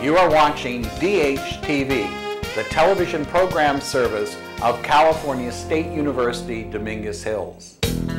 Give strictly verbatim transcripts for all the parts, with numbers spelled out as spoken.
You are watching D H T V, the television program service of California State University, Dominguez Hills.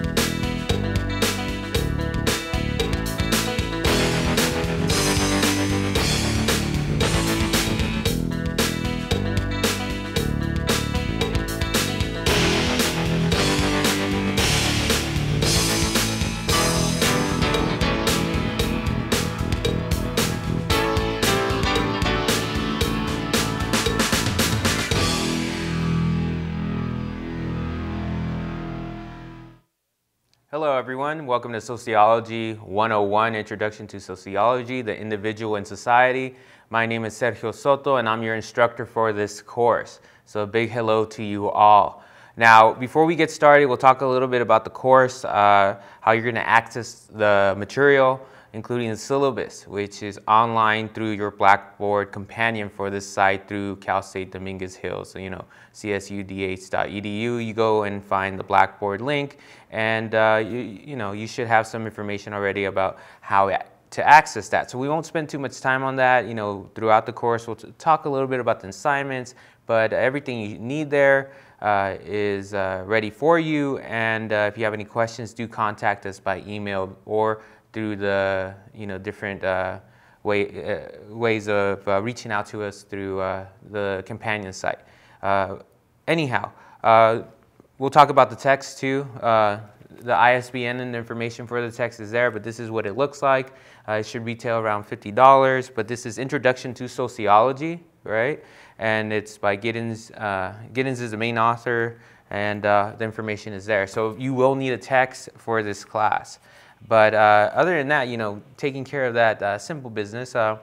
Hello everyone, welcome to Sociology one oh one, Introduction to Sociology, the Individual and Society. My name is Sergio Soto and I'm your instructor for this course. So a big hello to you all. Now, before we get started, we'll talk a little bit about the course, uh, how you're going to access the material, including the syllabus, which is online through your Blackboard companion for this site through Cal State Dominguez Hills. So, you know, C S U D H dot E D U, you go and find the Blackboard link, and uh, you, you know, you should have some information already about how to access that. So we won't spend too much time on that. You know, throughout the course, we'll talk a little bit about the assignments, but everything you need there uh, is uh, ready for you. And uh, if you have any questions, do contact us by email or through the you know different uh, way, uh, ways of uh, reaching out to us through uh, the companion site. Uh, anyhow, uh, we'll talk about the text too. Uh, the I S B N and the information for the text is there, but this is what it looks like. Uh, it should retail around fifty dollars, but this is Introduction to Sociology, right? And it's by Giddens. Uh, Giddens is the main author, and uh, the information is there. So you will need a text for this class. But uh, other than that, you know, taking care of that uh, simple business. Uh,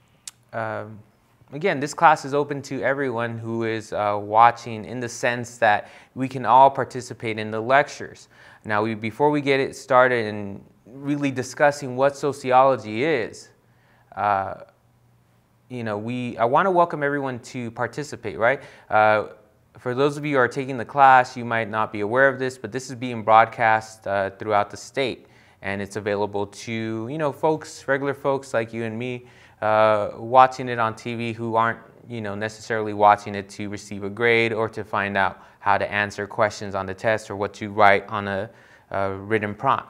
uh, again, this class is open to everyone who is uh, watching, in the sense that we can all participate in the lectures. Now, we, before we get it started and really discussing what sociology is, uh, you know, we I want to welcome everyone to participate, right? Uh, for those of you who are taking the class, you might not be aware of this, but this is being broadcast uh, throughout the state. And it's available to, you know, folks, regular folks like you and me, uh, watching it on T V who aren't, you know, necessarily watching it to receive a grade or to find out how to answer questions on the test or what to write on a, a written prompt.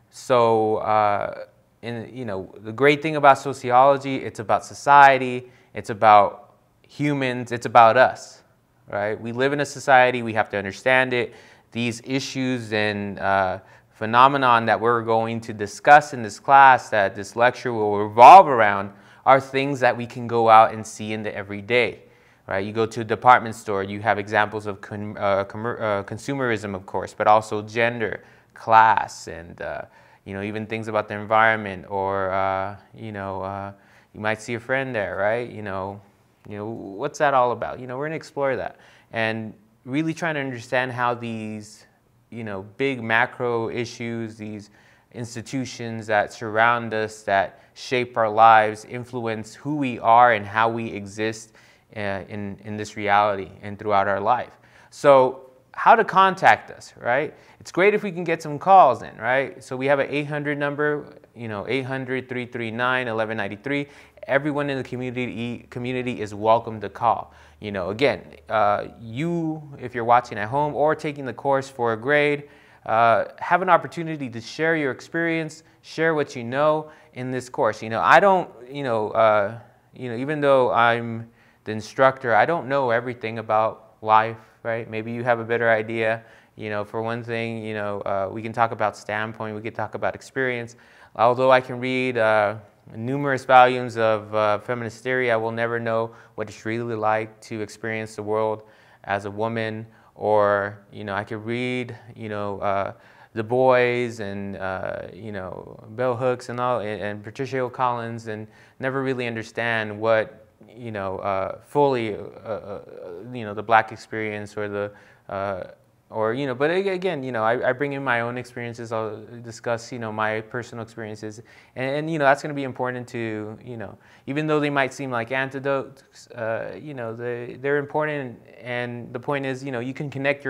So, uh, in, you know, the great thing about sociology, it's about society, it's about humans, it's about us, right? We live in a society, we have to understand it. These issues and uh, phenomenon that we're going to discuss in this class, that this lecture will revolve around, are things that we can go out and see in the everyday, right? You go to a department store, you have examples of con uh, uh, consumerism, of course, but also gender, class, and uh, you know, even things about the environment, or uh, you know, uh, you might see a friend there, right? You know, you know, what's that all about? You know, we're gonna explore that and really trying to understand how these you know, big macro issues, these institutions that surround us, that shape our lives, influence who we are and how we exist uh, in, in this reality and throughout our life. So how to contact us, right? It's great if we can get some calls in, right? So we have an eight hundred number, you know, eight hundred, three three nine, one one nine three. Everyone in the community community is welcome to call. You know, again, uh, you, if you're watching at home or taking the course for a grade, uh, have an opportunity to share your experience, share what you know in this course. You know, I don't, you know, uh, you know, even though I'm the instructor, I don't know everything about life, right? Maybe you have a better idea. You know, for one thing, you know, uh, we can talk about standpoint, we can talk about experience. Although I can read uh, numerous volumes of uh, feminist theory, I will never know what it's really like to experience the world as a woman. Or, you know, I could read, you know, uh, Du Bois and, uh, you know, Bell Hooks and all, and, and Patricia Hill Collins, and never really understand what, you know, uh, fully, uh, uh, you know, the black experience or the, uh, or, you know, but again, you know, I, I bring in my own experiences. I'll discuss, you know, my personal experiences. And, and you know, that's going to be important to, you know, even though they might seem like antidotes, uh, you know, they, they're important. And the point is, you know, you can connect your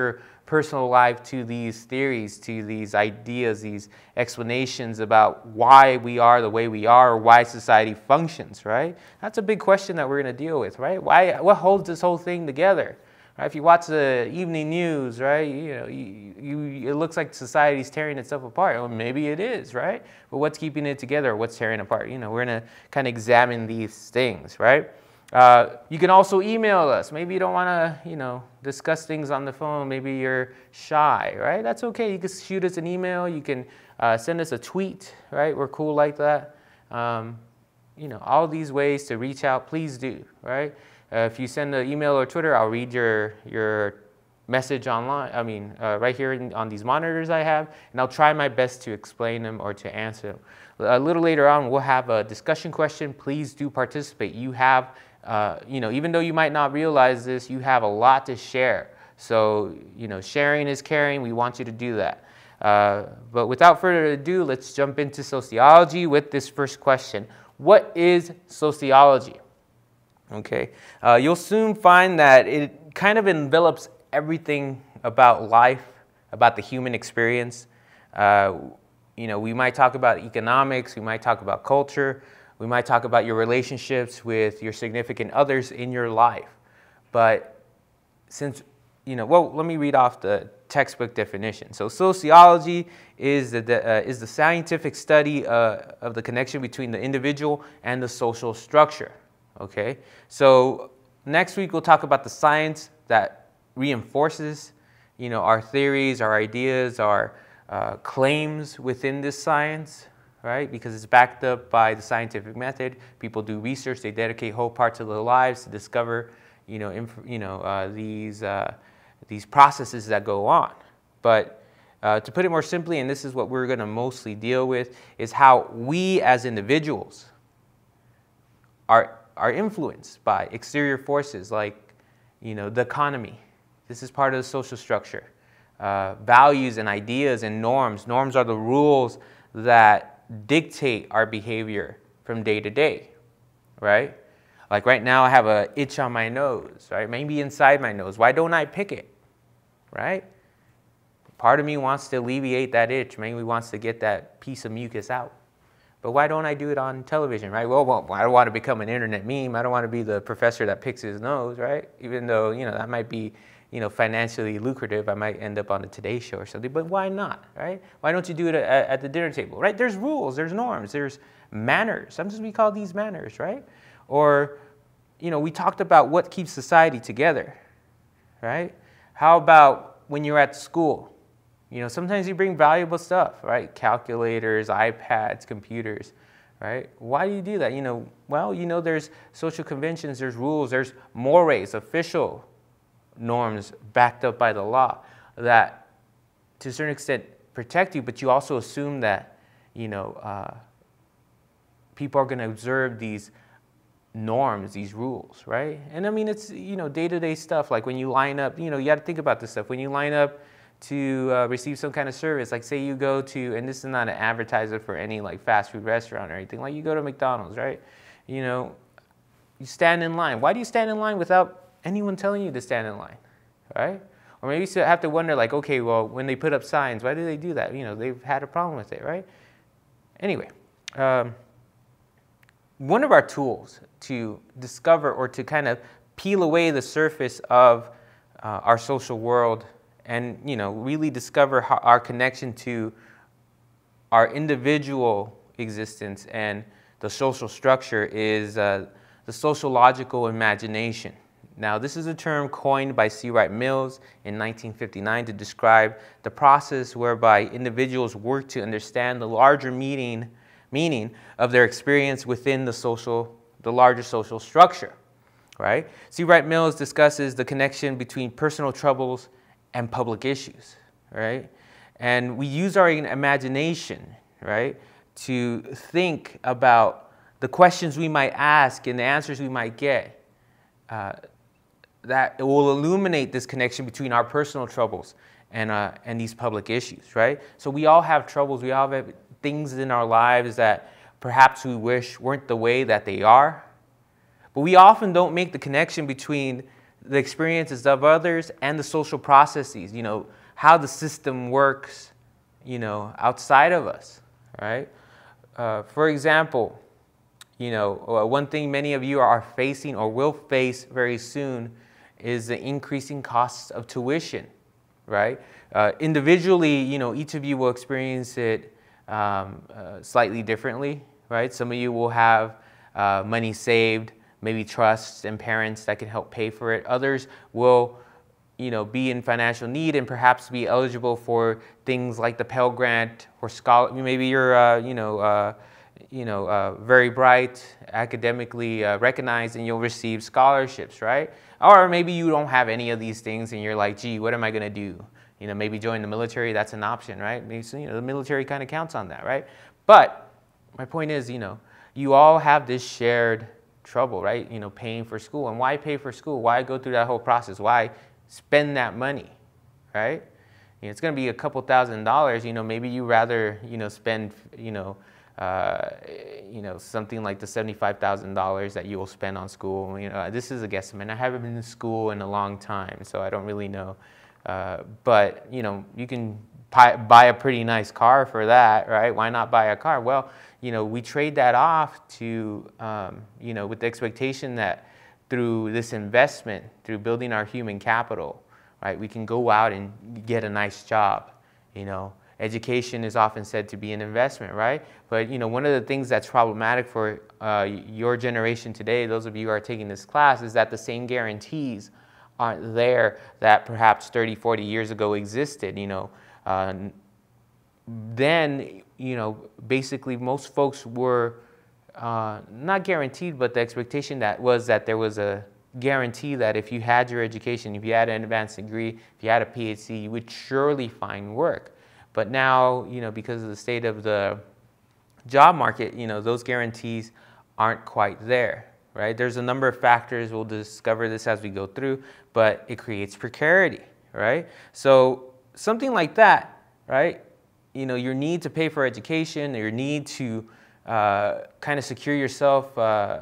personal life to these theories, to these ideas, these explanations about why we are the way we are or why society functions, right? That's a big question that we're going to deal with, right? Why, what holds this whole thing together? Right? If you watch the evening news, right, you know, you, you, it looks like society's tearing itself apart. Well, maybe it is, right? But what's keeping it together? What's tearing apart? You know, we're going to kind of examine these things, right? Uh, you can also email us. Maybe you don't want to, you know, discuss things on the phone. Maybe you're shy, right? That's okay. You can shoot us an email. You can uh, send us a tweet, right? We're cool like that. Um, you know, all these ways to reach out, please do, right? Uh, if you send an email or Twitter, I'll read your, your message online, I mean, uh, right here in, on these monitors I have, and I'll try my best to explain them or to answer them. A little later on, we'll have a discussion question. Please do participate. You have, uh, you know, even though you might not realize this, you have a lot to share. So, you know, sharing is caring. We want you to do that. Uh, but without further ado, let's jump into sociology with this first question. What is sociology? Okay, uh, you'll soon find that it kind of envelops everything about life, about the human experience. Uh, you know, we might talk about economics, we might talk about culture, we might talk about your relationships with your significant others in your life. But since, you know, well, let me read off the textbook definition. So sociology is the, uh, is the scientific study uh, of the connection between the individual and the social structure. Okay, so next week we'll talk about the science that reinforces, you know, our theories, our ideas, our uh, claims within this science, right? Because it's backed up by the scientific method. People do research; they dedicate whole parts of their lives to discover, you know, inf you know, uh, these uh, these processes that go on. But uh, to put it more simply, and this is what we're going to mostly deal with, is how we as individuals are. are influenced by exterior forces like, you know, the economy. This is part of the social structure. Uh, values and ideas and norms. Norms are the rules that dictate our behavior from day to day, right? Like right now I have an itch on my nose, right? Maybe inside my nose. Why don't I pick it, right? Part of me wants to alleviate that itch. Maybe wants to get that piece of mucus out. But why don't I do it on television, right? Well, well, I don't want to become an internet meme. I don't want to be the professor that picks his nose, right? Even though, you know, that might be, you know, financially lucrative. I might end up on the Today Show or something. But why not, right? Why don't you do it at, at the dinner table, right? There's rules, there's norms, there's manners. Sometimes we call these manners, right? Or, you know, we talked about what keeps society together, right? How about when you're at school? You know, sometimes you bring valuable stuff, right? Calculators, iPads, computers, right? Why do you do that? You know, well, you know, there's social conventions, there's rules, there's mores, official norms backed up by the law that to a certain extent protect you, but you also assume that, you know, uh, people are going to observe these norms, these rules, right? And I mean, it's, you know, day-to-day stuff, like when you line up, you know, you got to think about this stuff. When you line up to uh, receive some kind of service, like say you go to, and this is not an advertiser for any like fast food restaurant or anything, like you go to McDonald's, right? You know, you stand in line. Why do you stand in line without anyone telling you to stand in line, right? Or maybe you have to wonder like, okay, well, when they put up signs, why do they do that? You know, they've had a problem with it, right? Anyway, um, one of our tools to discover or to kind of peel away the surface of uh, our social world and, you know, really discover how our connection to our individual existence and the social structure is uh, the sociological imagination. Now, this is a term coined by C. Wright Mills in nineteen fifty-nine to describe the process whereby individuals work to understand the larger meaning, meaning of their experience within the social, the larger social structure, right? C. Wright Mills discusses the connection between personal troubles and public issues, right? And we use our imagination, right, to think about the questions we might ask and the answers we might get. Uh, that it will illuminate this connection between our personal troubles and, uh, and these public issues, right? So we all have troubles, we all have things in our lives that perhaps we wish weren't the way that they are. But we often don't make the connection between the experiences of others and the social processes, you know, how the system works, you know, outside of us, right? Uh, for example, you know, uh, one thing many of you are facing or will face very soon is the increasing costs of tuition, right? Uh, individually, you know, each of you will experience it um, uh, slightly differently, right? Some of you will have uh, money saved, maybe trusts and parents that can help pay for it. Others will, you know, be in financial need and perhaps be eligible for things like the Pell Grant or scholar. Maybe you're, uh, you know, uh, you know, uh, very bright, academically uh, recognized, and you'll receive scholarships, right? Or maybe you don't have any of these things, and you're like, gee, what am I going to do? You know, maybe join the military. That's an option, right? Maybe, so, you know, the military kind of counts on that, right? But my point is, you know, you all have this shared trouble, right? You know, paying for school. And why pay for school? Why go through that whole process? Why spend that money, right? You know, it's going to be a couple thousand dollars. You know, maybe you rather, you know, spend, you know, uh, you know, something like the seventy-five thousand dollars that you will spend on school. You know, this is a guesstimate. I haven't been in school in a long time, so I don't really know. Uh, but, you know, you can buy, buy a pretty nice car for that, right? Why not buy a car? Well, you know, we trade that off to, um, you know, with the expectation that through this investment, through building our human capital, right, we can go out and get a nice job. You know, education is often said to be an investment, right? But, you know, one of the things that's problematic for uh, your generation today, those of you who are taking this class, is that the same guarantees aren't there that perhaps thirty, forty years ago existed. You know, uh, then, you know, basically most folks were uh, not guaranteed, but the expectation that was that there was a guarantee that if you had your education, if you had an advanced degree, if you had a P H D, you would surely find work. But now, you know, because of the state of the job market, you know, those guarantees aren't quite there, right? There's a number of factors. We'll discover this as we go through, but it creates precarity, right? So something like that, right? You know, your need to pay for education, your need to uh, kind of secure yourself, uh,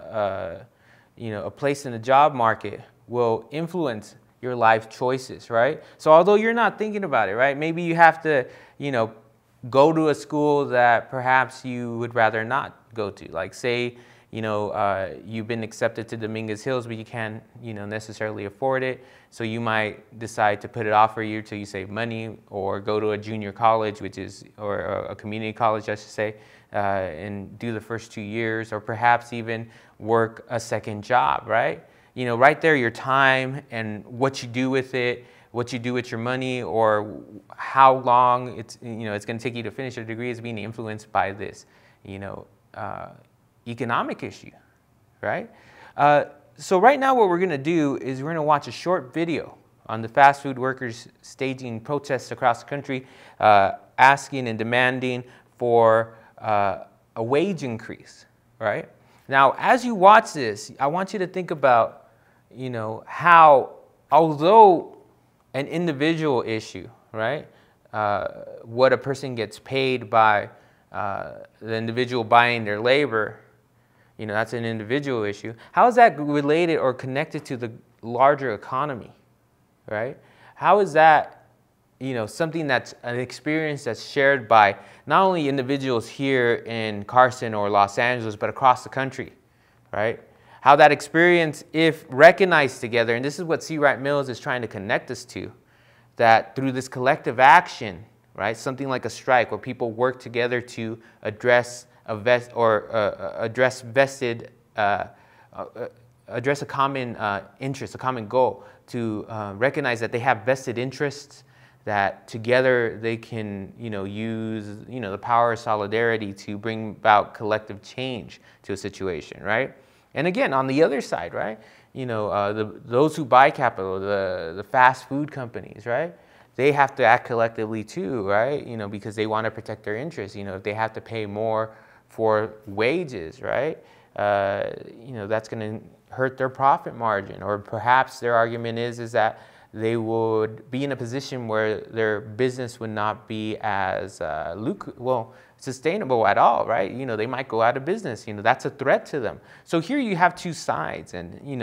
uh, you know, a place in the job market will influence your life choices, right? So although you're not thinking about it, right? Maybe you have to, you know, go to a school that perhaps you would rather not go to. Like say, you know, uh, you've been accepted to Dominguez Hills, but you can't, you know, necessarily afford it. So you might decide to put it off for a year till you save money, or go to a junior college, which is, or a community college, I should say, uh, and do the first two years, or perhaps even work a second job, right? You know, right there, your time and what you do with it, what you do with your money, or how long it's, you know, it's going to take you to finish your degree is being influenced by this, you know, uh, economic issue, right? Uh, so right now what we're going to do is we're going to watch a short video on the fast food workers staging protests across the country, uh, asking and demanding for uh, a wage increase, right? Now, as you watch this, I want you to think about, you know, how, although an individual issue, right, uh, what a person gets paid by uh, the individual buying their labor, you know, that's an individual issue. How is that related or connected to the larger economy, right? How is that, you know, something that's an experience that's shared by not only individuals here in Carson or Los Angeles, but across the country, right? How that experience, if recognized together, and this is what C. Wright Mills is trying to connect us to, that through this collective action, right, something like a strike where people work together to address a vest or uh, address vested, uh, uh, address a common uh, interest, a common goal, to uh, recognize that they have vested interests, that together they can, you know, use, you know, the power of solidarity to bring about collective change to a situation, right? And again, on the other side, right, you know, uh, the, those who buy capital, the, the fast food companies, right, they have to act collectively too, right, you know, because they want to protect their interests. You know, if they have to pay more for wages, right, uh, you know, that's going to hurt their profit margin. Or perhaps their argument is, is that they would be in a position where their business would not be as uh, luc- well, sustainable at all, right? You know, they might go out of business. You know, that's a threat to them. So here you have two sides, and, you know,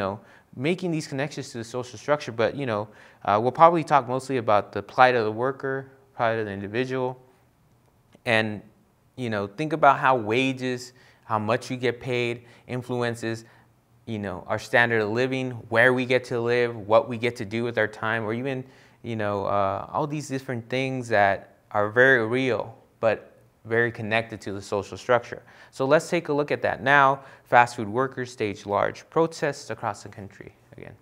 making these connections to the social structure. But, you know, uh, we'll probably talk mostly about the plight of the worker, plight of the individual, and, you know, think about how wages, how much you get paid influences, you know, our standard of living, where we get to live, what we get to do with our time, or even, you know, uh, all these different things that are very real, but very connected to the social structure. So let's take a look at that. Now, fast food workers stage large protests across the country again.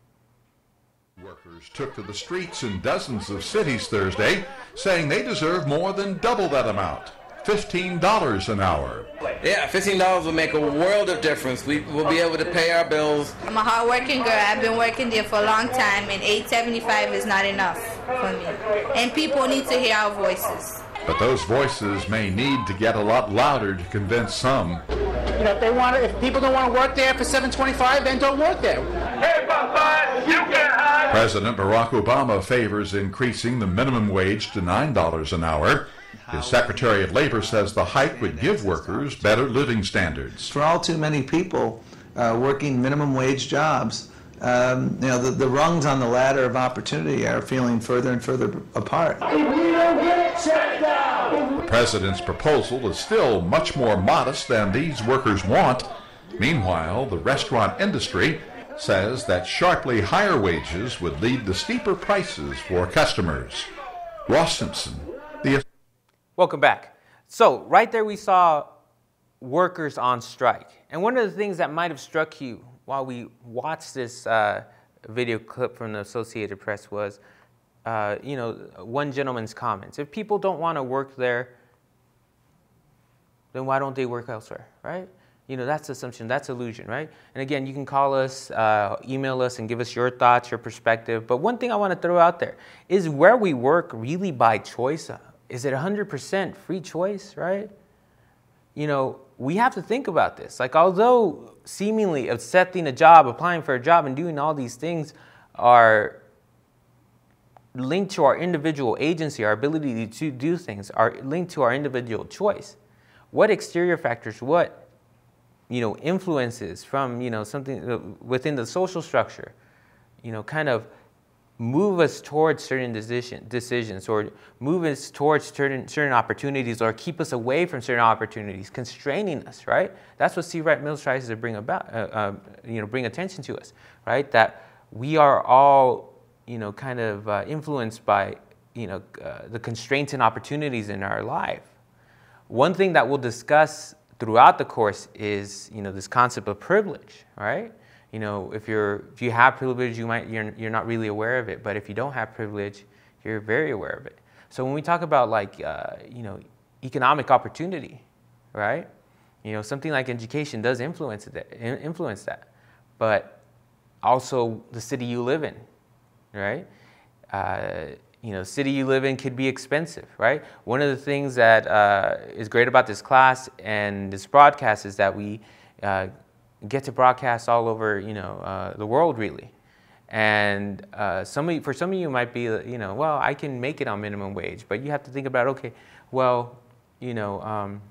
Workers took to the streets in dozens of cities Thursday, saying they deserve more than double that amount, fifteen dollars an hour. Yeah, fifteen dollars will make a world of difference. We will be able to pay our bills. I'm a hard-working girl. I've been working there for a long time, and eight seventy-five is not enough for me. And people need to hear our voices. But those voices may need to get a lot louder to convince some. You know, if they want to, if people don't want to work there for seven twenty-five, then don't work there. Hey, Popeye, you can hide. President Barack Obama favors increasing the minimum wage to nine dollars an hour. His Secretary of Labor says the hike would give workers better living standards. For all too many people uh, working minimum wage jobs, um, you know, the, the rungs on the ladder of opportunity are feeling further and further apart. If we don't get it, shut down. The president's proposal is still much more modest than these workers want. Meanwhile, the restaurant industry says that sharply higher wages would lead to steeper prices for customers. Ross Simpson, the Welcome back. So right there we saw workers on strike. And one of the things that might have struck you while we watched this uh, video clip from the Associated Press was, uh, you know, one gentleman's comments. If people don't want to work there, then why don't they work elsewhere, right? You know, that's assumption, that's illusion, right? And again, you can call us, uh, email us, and give us your thoughts, your perspective. But one thing I want to throw out there is, where we work really by choice? Is it one hundred percent free choice, right? You know, we have to think about this. Like, although seemingly accepting a job, applying for a job, and doing all these things are linked to our individual agency, our ability to do things, are linked to our individual choice. What exterior factors, what, you know, influences from, you know, something within the social structure, you know, kind of move us towards certain decision, decisions, or move us towards certain, certain opportunities, or keep us away from certain opportunities, constraining us, right? That's what C. Wright Mills tries to bring about, uh, uh, you know, bring attention to us, right? That we are all, you know, kind of uh, influenced by, you know, uh, the constraints and opportunities in our life. One thing that we'll discuss throughout the course is, you know, this concept of privilege, right? You know, if you're if you have privilege, you might you're you're not really aware of it. But if you don't have privilege, you're very aware of it. So when we talk about, like, uh, you know, economic opportunity, right? You know, something like education does influence that. Influence that, but also the city you live in, right? Uh, you know, the city you live in could be expensive, right? One of the things that uh, is great about this class and this broadcast is that we uh, get to broadcast all over, you know, uh, the world, really. And uh, some of you, for some of you might be, you know, well, I can make it on minimum wage, but you have to think about, okay, well, you know, um,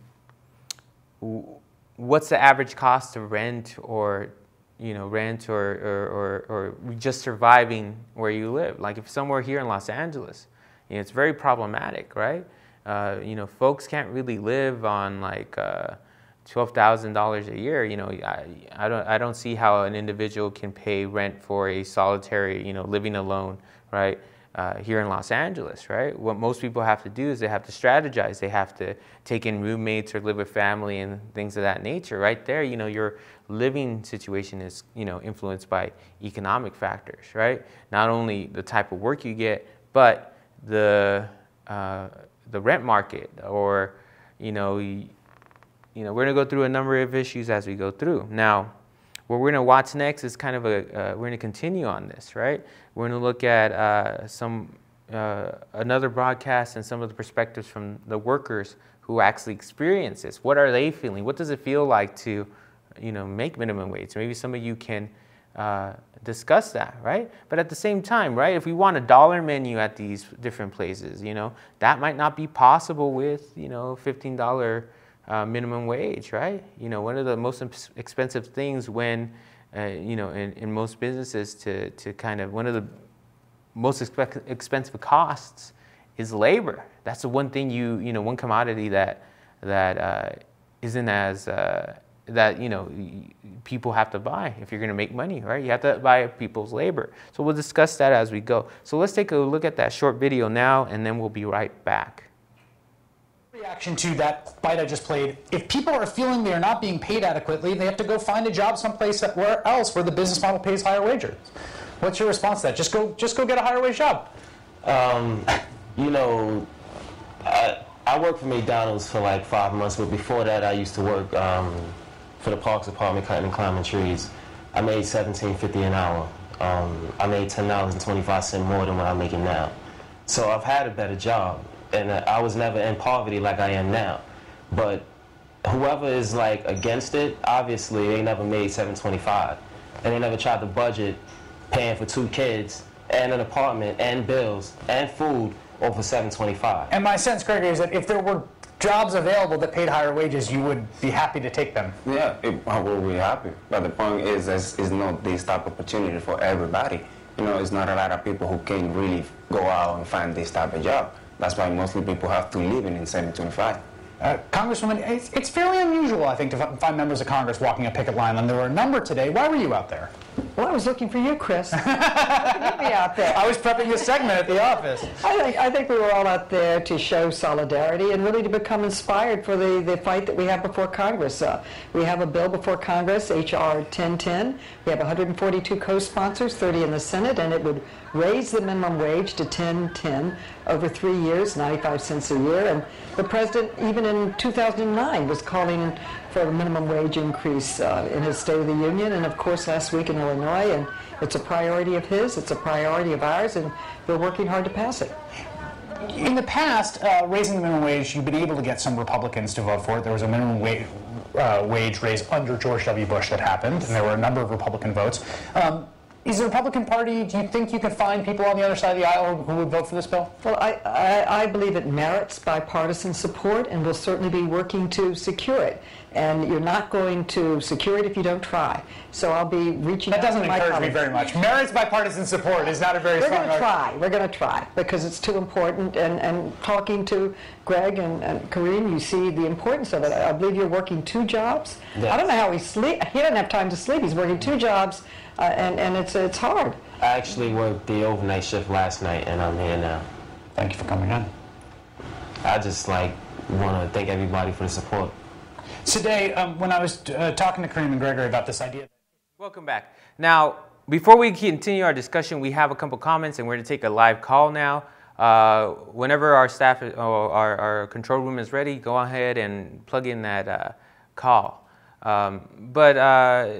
what's the average cost of rent, or, you know, rent, or, or, or, or just surviving where you live? Like, if somewhere here in Los Angeles, you know, it's very problematic, right? Uh, you know, folks can't really live on, like, uh, twelve thousand dollars a year. You know, I, I don't I don't see how an individual can pay rent for a solitary, you know, living alone, right? Uh, here in Los Angeles, right? What most people have to do is they have to strategize. They have to take in roommates or live with family and things of that nature. Right there, you know, your living situation is, you know, influenced by economic factors, right? Not only the type of work you get, but the uh, the rent market, or, you know. You know, we're going to go through a number of issues as we go through. Now, what we're going to watch next is kind of a, uh, we're going to continue on this, right? We're going to look at uh, some, uh, another broadcast and some of the perspectives from the workers who actually experience this. What are they feeling? What does it feel like to, you know, make minimum wage? Maybe some of you can uh, discuss that, right? But at the same time, right, if we want a dollar menu at these different places, you know, that might not be possible with, you know, fifteen dollars Uh, minimum wage, right? You know, one of the most expensive things when uh, you know, in, in most businesses to, to kind of, one of the most expe expensive costs is labor. That's the one thing you, you know, one commodity that, that uh, isn't as, uh, that, you know, people have to buy if you're going to make money, right? You have to buy people's labor. So we'll discuss that as we go. So let's take a look at that short video now, and then we'll be right back. Reaction to that bite I just played. If people are feeling they are not being paid adequately, they have to go find a job someplace where else where the business model pays higher wages. What's your response to that? Just go, just go get a higher wage job. Um, you know, I, I worked for McDonald's for like five months, but before that I used to work um, for the Parks Department cutting and climbing trees. I made seventeen fifty an hour. Um, I made ten dollars and twenty-five cents more than what I'm making now. So I've had a better job, and I was never in poverty like I am now. But whoever is like against it, obviously they never made seven twenty-five, and they never tried to budget paying for two kids and an apartment and bills and food over seven twenty-five. And my sense, Gregory, is that if there were jobs available that paid higher wages, you would be happy to take them. Yeah, it, I will be happy. But the point is, it's, it's not this type of opportunity for everybody. You know, it's not a lot of people who can really go out and find this type of job. That's why mostly people have to live in, in seven twenty-five. Uh, Congresswoman, it's, it's fairly unusual, I think, to find members of Congress walking a picket line, and there were a number today. Why were you out there? Well, I was looking for you, Chris. Get me out there. I was prepping this segment at the office. I think, I think we were all out there to show solidarity and really to become inspired for the, the fight that we have before Congress. Uh, we have a bill before Congress, H R ten ten. We have one hundred forty-two co-sponsors, thirty in the Senate, and it would raise the minimum wage to ten ten over three years, ninety-five cents a year. And the president, even in two thousand nine, was calling for a minimum wage increase uh, in his State of the Union, and of course last week in Illinois. And it's a priority of his, it's a priority of ours, and we're working hard to pass it. In the past, uh, raising the minimum wage, you've been able to get some Republicans to vote for it. There was a minimum wage, uh, wage raise under George W. Bush that happened, and there were a number of Republican votes. Um, Is the Republican Party, do you think you could find people on the other side of the aisle who would vote for this bill? Well, I, I, I believe it merits bipartisan support, and we'll certainly be working to secure it. And you're not going to secure it if you don't try. So I'll be reaching out to my colleagues. That doesn't encourage me very much. Merits bipartisan support is not a very strong argument. We're going to try. We're going to try because it's too important. And, and talking to Greg and, and Kareem, you see the importance of it. I, I believe you're working two jobs. Yes. I don't know how he sleep. He doesn't have time to sleep. He's working two jobs, uh, and, and it's, it's hard. I actually worked the overnight shift last night, and I'm here now. Thank you for coming in. I just like want to thank everybody for the support. Today, um, when I was uh, talking to Kareem and Gregory about this idea. Welcome back. Now, before we continue our discussion, we have a couple comments, and we're going to take a live call now. Uh, whenever our staff, or our, our control room is ready, go ahead and plug in that uh, call. Um, but uh,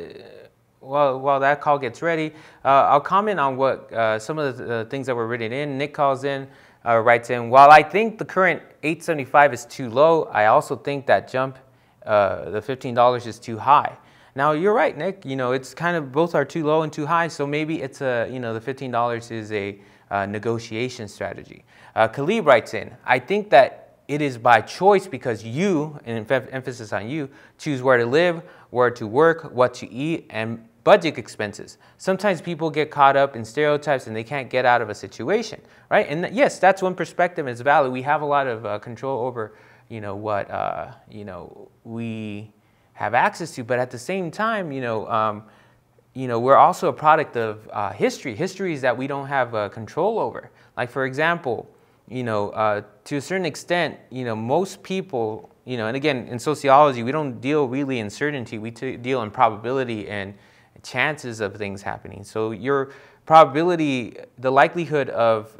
while, while that call gets ready, uh, I'll comment on what uh, some of the uh, things that were written in. Nick calls in, uh, writes in, while I think the current eight seventy-five is too low, I also think that jump Uh, the fifteen dollars is too high. Now you're right, Nick. You know, it's kind of both are too low and too high. So maybe it's a, you know, the fifteen dollars is a uh, negotiation strategy. Uh, Khalib writes in, I think that it is by choice because you, and emphasis on you, choose where to live, where to work, what to eat, and budget expenses. Sometimes people get caught up in stereotypes and they can't get out of a situation, right? And th yes, that's one perspective. It's valid. We have a lot of uh, control over you know, what, uh, you know, we have access to, but at the same time, you know, um, you know, we're also a product of uh, history, histories that we don't have uh, control over. Like, for example, you know, uh, to a certain extent, you know, most people, you know, and again, in sociology, we don't deal really in certainty, we t deal in probability and chances of things happening. So your probability, the likelihood of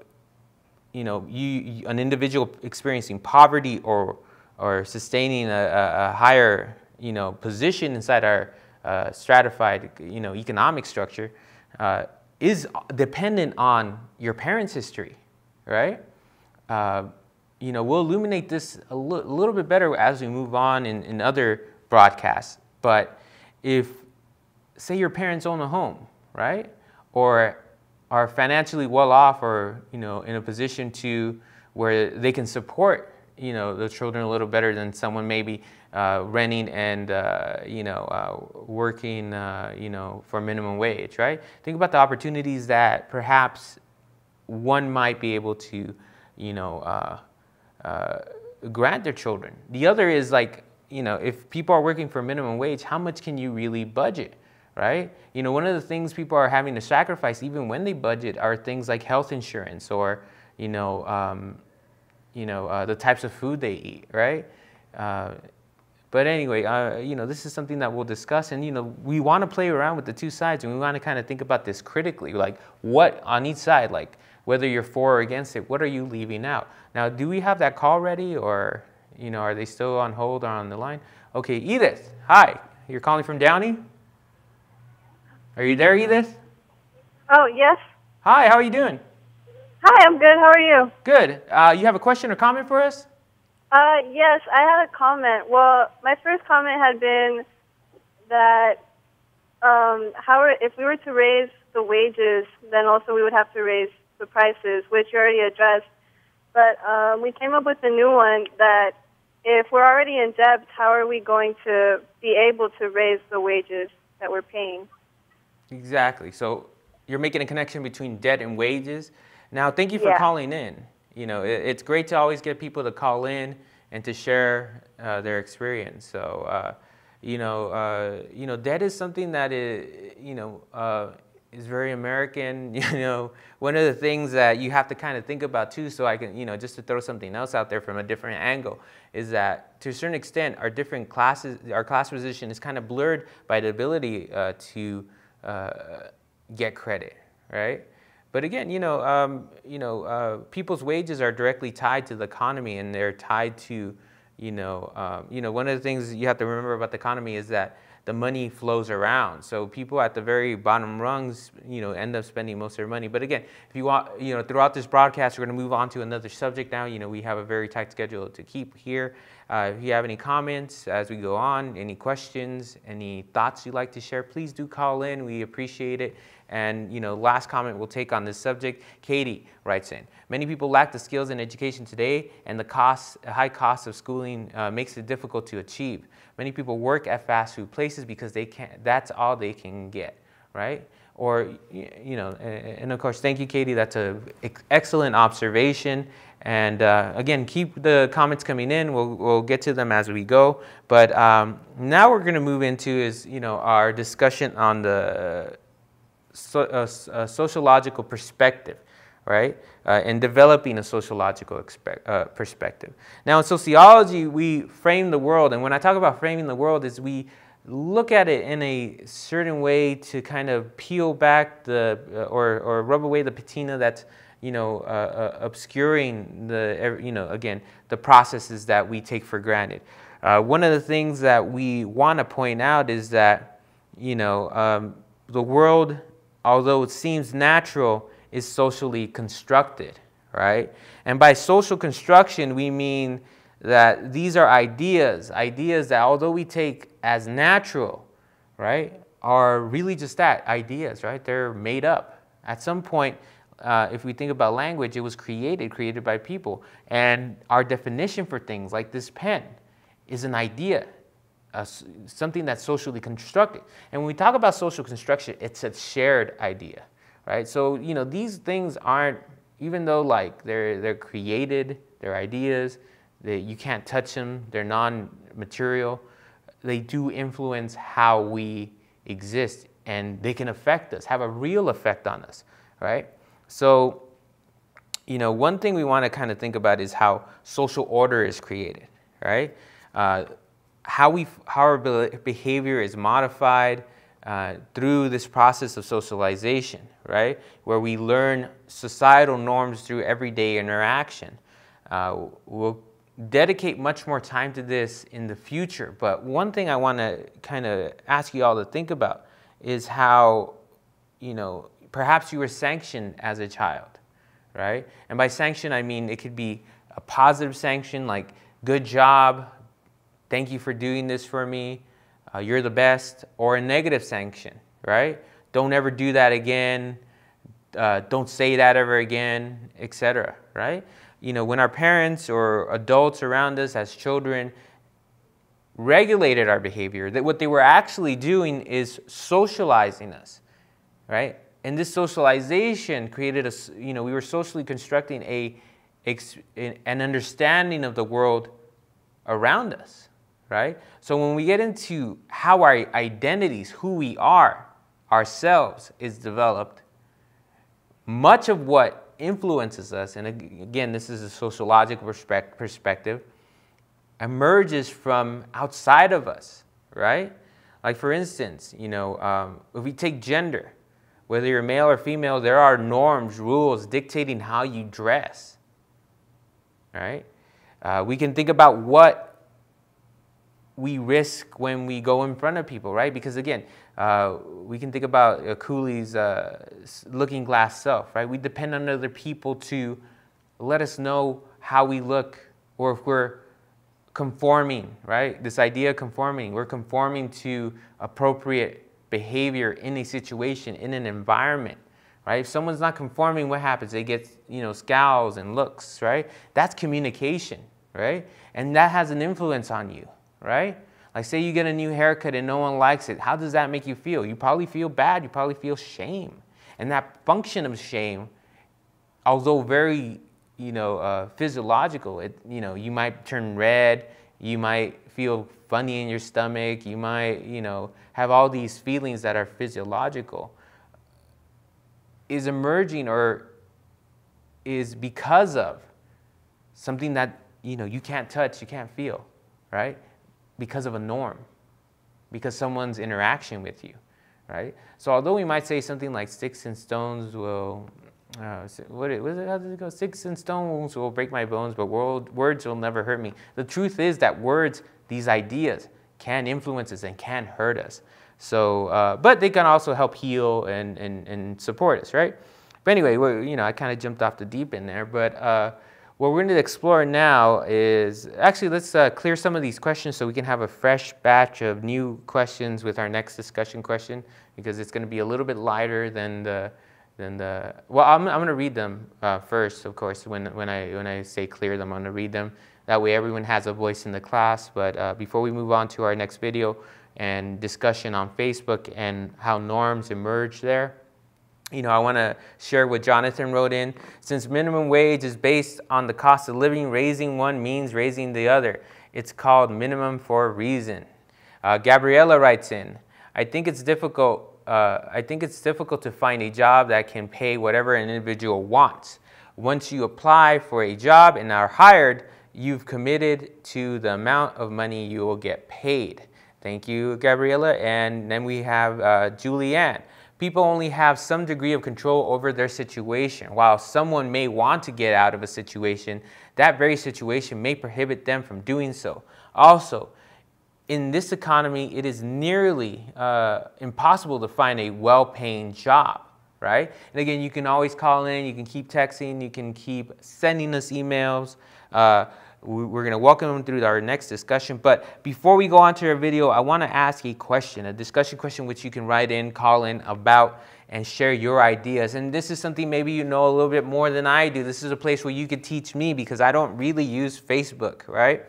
you know, you, you, an individual experiencing poverty or, or sustaining a, a higher, you know, position inside our uh, stratified, you know, economic structure uh, is dependent on your parents' history, right? Uh, you know, we'll illuminate this a li little bit better as we move on in, in other broadcasts. But if, say your parents own a home, right? Or are financially well off or, you know, in a position to where they can support, you know, the children a little better than someone maybe uh, renting and, uh, you know, uh, working, uh, you know, for minimum wage, right? Think about the opportunities that perhaps one might be able to, you know, uh, uh, grant their children. The other is like, you know, if people are working for minimum wage, how much can you really budget, right? You know, one of the things people are having to sacrifice even when they budget are things like health insurance or, you know, um, you know, uh, the types of food they eat, right? Uh, but anyway, uh, you know, this is something that we'll discuss, and, you know, we want to play around with the two sides, and we want to kind of think about this critically, like what on each side, like whether you're for or against it, what are you leaving out? Now, do we have that call ready, or, you know, are they still on hold or on the line? Okay, Edith, hi, you're calling from Downey? Are you there, Edith? Oh, yes. Hi, how are you doing? Hi, I'm good. How are you? Good. Uh, you have a question or comment for us? Uh, yes, I had a comment. Well, my first comment had been that um, how are, if we were to raise the wages, then also we would have to raise the prices, which you already addressed. But um, we came up with a new one that if we're already in debt, how are we going to be able to raise the wages that we're paying? Exactly. So you're making a connection between debt and wages. Now, thank you for Yeah. calling in. You know, it, it's great to always get people to call in and to share uh, their experience. So, uh, you know, uh, you know, debt is something that is, you know, uh, is very American. You know, one of the things that you have to kind of think about too, so I can, you know, just to throw something else out there from a different angle, is that to a certain extent, our different classes, our class position is kind of blurred by the ability uh, to uh, get credit, right? But again, you know, um, you know, uh, people's wages are directly tied to the economy, and they're tied to, you know, um, you know, one of the things you have to remember about the economy is that the money flows around. So people at the very bottom rungs, you know, end up spending most of their money. But again, if you want, you know, throughout this broadcast, we're going to move on to another subject now. You know, we have a very tight schedule to keep here. Uh, if you have any comments as we go on, any questions, any thoughts you'd like to share, please do call in. We appreciate it. And, you know, last comment we'll take on this subject, Katie writes in, many people lack the skills in education today, and the cost, high cost of schooling uh, makes it difficult to achieve. Many people work at fast food places because they can't, that's all they can get, right? Or, you know, and of course, thank you, Katie. That's an excellent observation. And uh, again, keep the comments coming in. We'll, we'll get to them as we go. But um, now we're going to move into is, you know, our discussion on the So, a, a sociological perspective, right? Uh, and developing a sociological expect, uh, perspective. Now, in sociology, we frame the world, and when I talk about framing the world, is we look at it in a certain way to kind of peel back the uh, or or rub away the patina that's, you know, uh, uh, obscuring the, you know, again, the processes that we take for granted. Uh, one of the things that we want to point out is that, you know, um, the world, although it seems natural, is socially constructed, right? And by social construction, we mean that these are ideas, ideas that although we take as natural, right, are really just that, ideas, right? They're made up. At some point, uh, if we think about language, it was created, created by people. And our definition for things like this pen is an idea. Uh, something that's socially constructed. And when we talk about social construction, it's a shared idea, right? So, you know, these things aren't, even though like they're, they're created, they're ideas, they, you can't touch them, they're non-material, they do influence how we exist, and they can affect us, have a real effect on us, right? So, you know, one thing we want to kind of think about is how social order is created, right? Uh, How, we, how our behavior is modified uh, through this process of socialization, right? Where we learn societal norms through everyday interaction. Uh, we'll dedicate much more time to this in the future, but one thing I want to kind of ask you all to think about is how, you know, perhaps you were sanctioned as a child, right? And by sanction, I mean it could be a positive sanction like good job, thank you for doing this for me, uh, you're the best, or a negative sanction, right? Don't ever do that again, uh, don't say that ever again, et cetera, right? you know, when our parents or adults around us as children regulated our behavior, that what they were actually doing is socializing us, right? And this socialization created a, you know, we were socially constructing a, an understanding of the world around us, right? So when we get into how our identities, who we are, ourselves is developed, much of what influences us, and again, this is a sociological perspective, perspective, emerges from outside of us, right? Like for instance, you know, um, if we take gender, whether you're male or female, there are norms, rules dictating how you dress, right? Uh, we can think about what we risk when we go in front of people, right? Because again, uh, we can think about uh, Cooley's uh, looking glass self, right? We depend on other people to let us know how we look, or if we're conforming, right? This idea of conforming, we're conforming to appropriate behavior in a situation, in an environment, right? If someone's not conforming, what happens? They get, you know, scowls and looks, right? That's communication, right? And that has an influence on you, right? Like say you get a new haircut and no one likes it. How does that make you feel? You probably feel bad. You probably feel shame. And that function of shame, although very, you know, uh, physiological, it, you know, you might turn red. You might feel funny in your stomach. You might, you know, have all these feelings that are physiological. Is emerging or is because of something that, you know, you can't touch, you can't feel, right? Because of a norm, because someone's interaction with you, right? So although we might say something like sticks and stones will, uh, what, it, what is it, how does it go? Sticks and stones will break my bones, but world, words will never hurt me. The truth is that words, these ideas, can influence us and can hurt us. So, uh, but they can also help heal and, and, and support us, right? But anyway, well, you know, I kind of jumped off the deep end there, but uh, what we're going to explore now is, actually let's uh, clear some of these questions so we can have a fresh batch of new questions with our next discussion question, because it's going to be a little bit lighter than the, than the well, I'm, I'm going to read them uh, first, of course, when, when, I, when I say clear them, I'm going to read them. That way everyone has a voice in the class. But uh, before we move on to our next video and discussion on Facebook and how norms emerge there, you know, I want to share what Jonathan wrote in. Since minimum wage is based on the cost of living, raising one means raising the other. It's called minimum for a reason. Uh, Gabriella writes in, I think it's difficult. Uh, I think it's difficult to find a job that can pay whatever an individual wants. Once you apply for a job and are hired, you've committed to the amount of money you will get paid. Thank you, Gabriella. And then we have uh, Julianne. People only have some degree of control over their situation. While someone may want to get out of a situation, that very situation may prohibit them from doing so. Also, in this economy, it is nearly uh, impossible to find a well-paying job, right? And again, you can always call in, you can keep texting, you can keep sending us emails. Uh, We're going to welcome them through our next discussion. But before we go on to our video, I want to ask a question, a discussion question which you can write in, call in about, and share your ideas. And this is something maybe you know a little bit more than I do. This is a place where you could teach me, because I don't really use Facebook, right?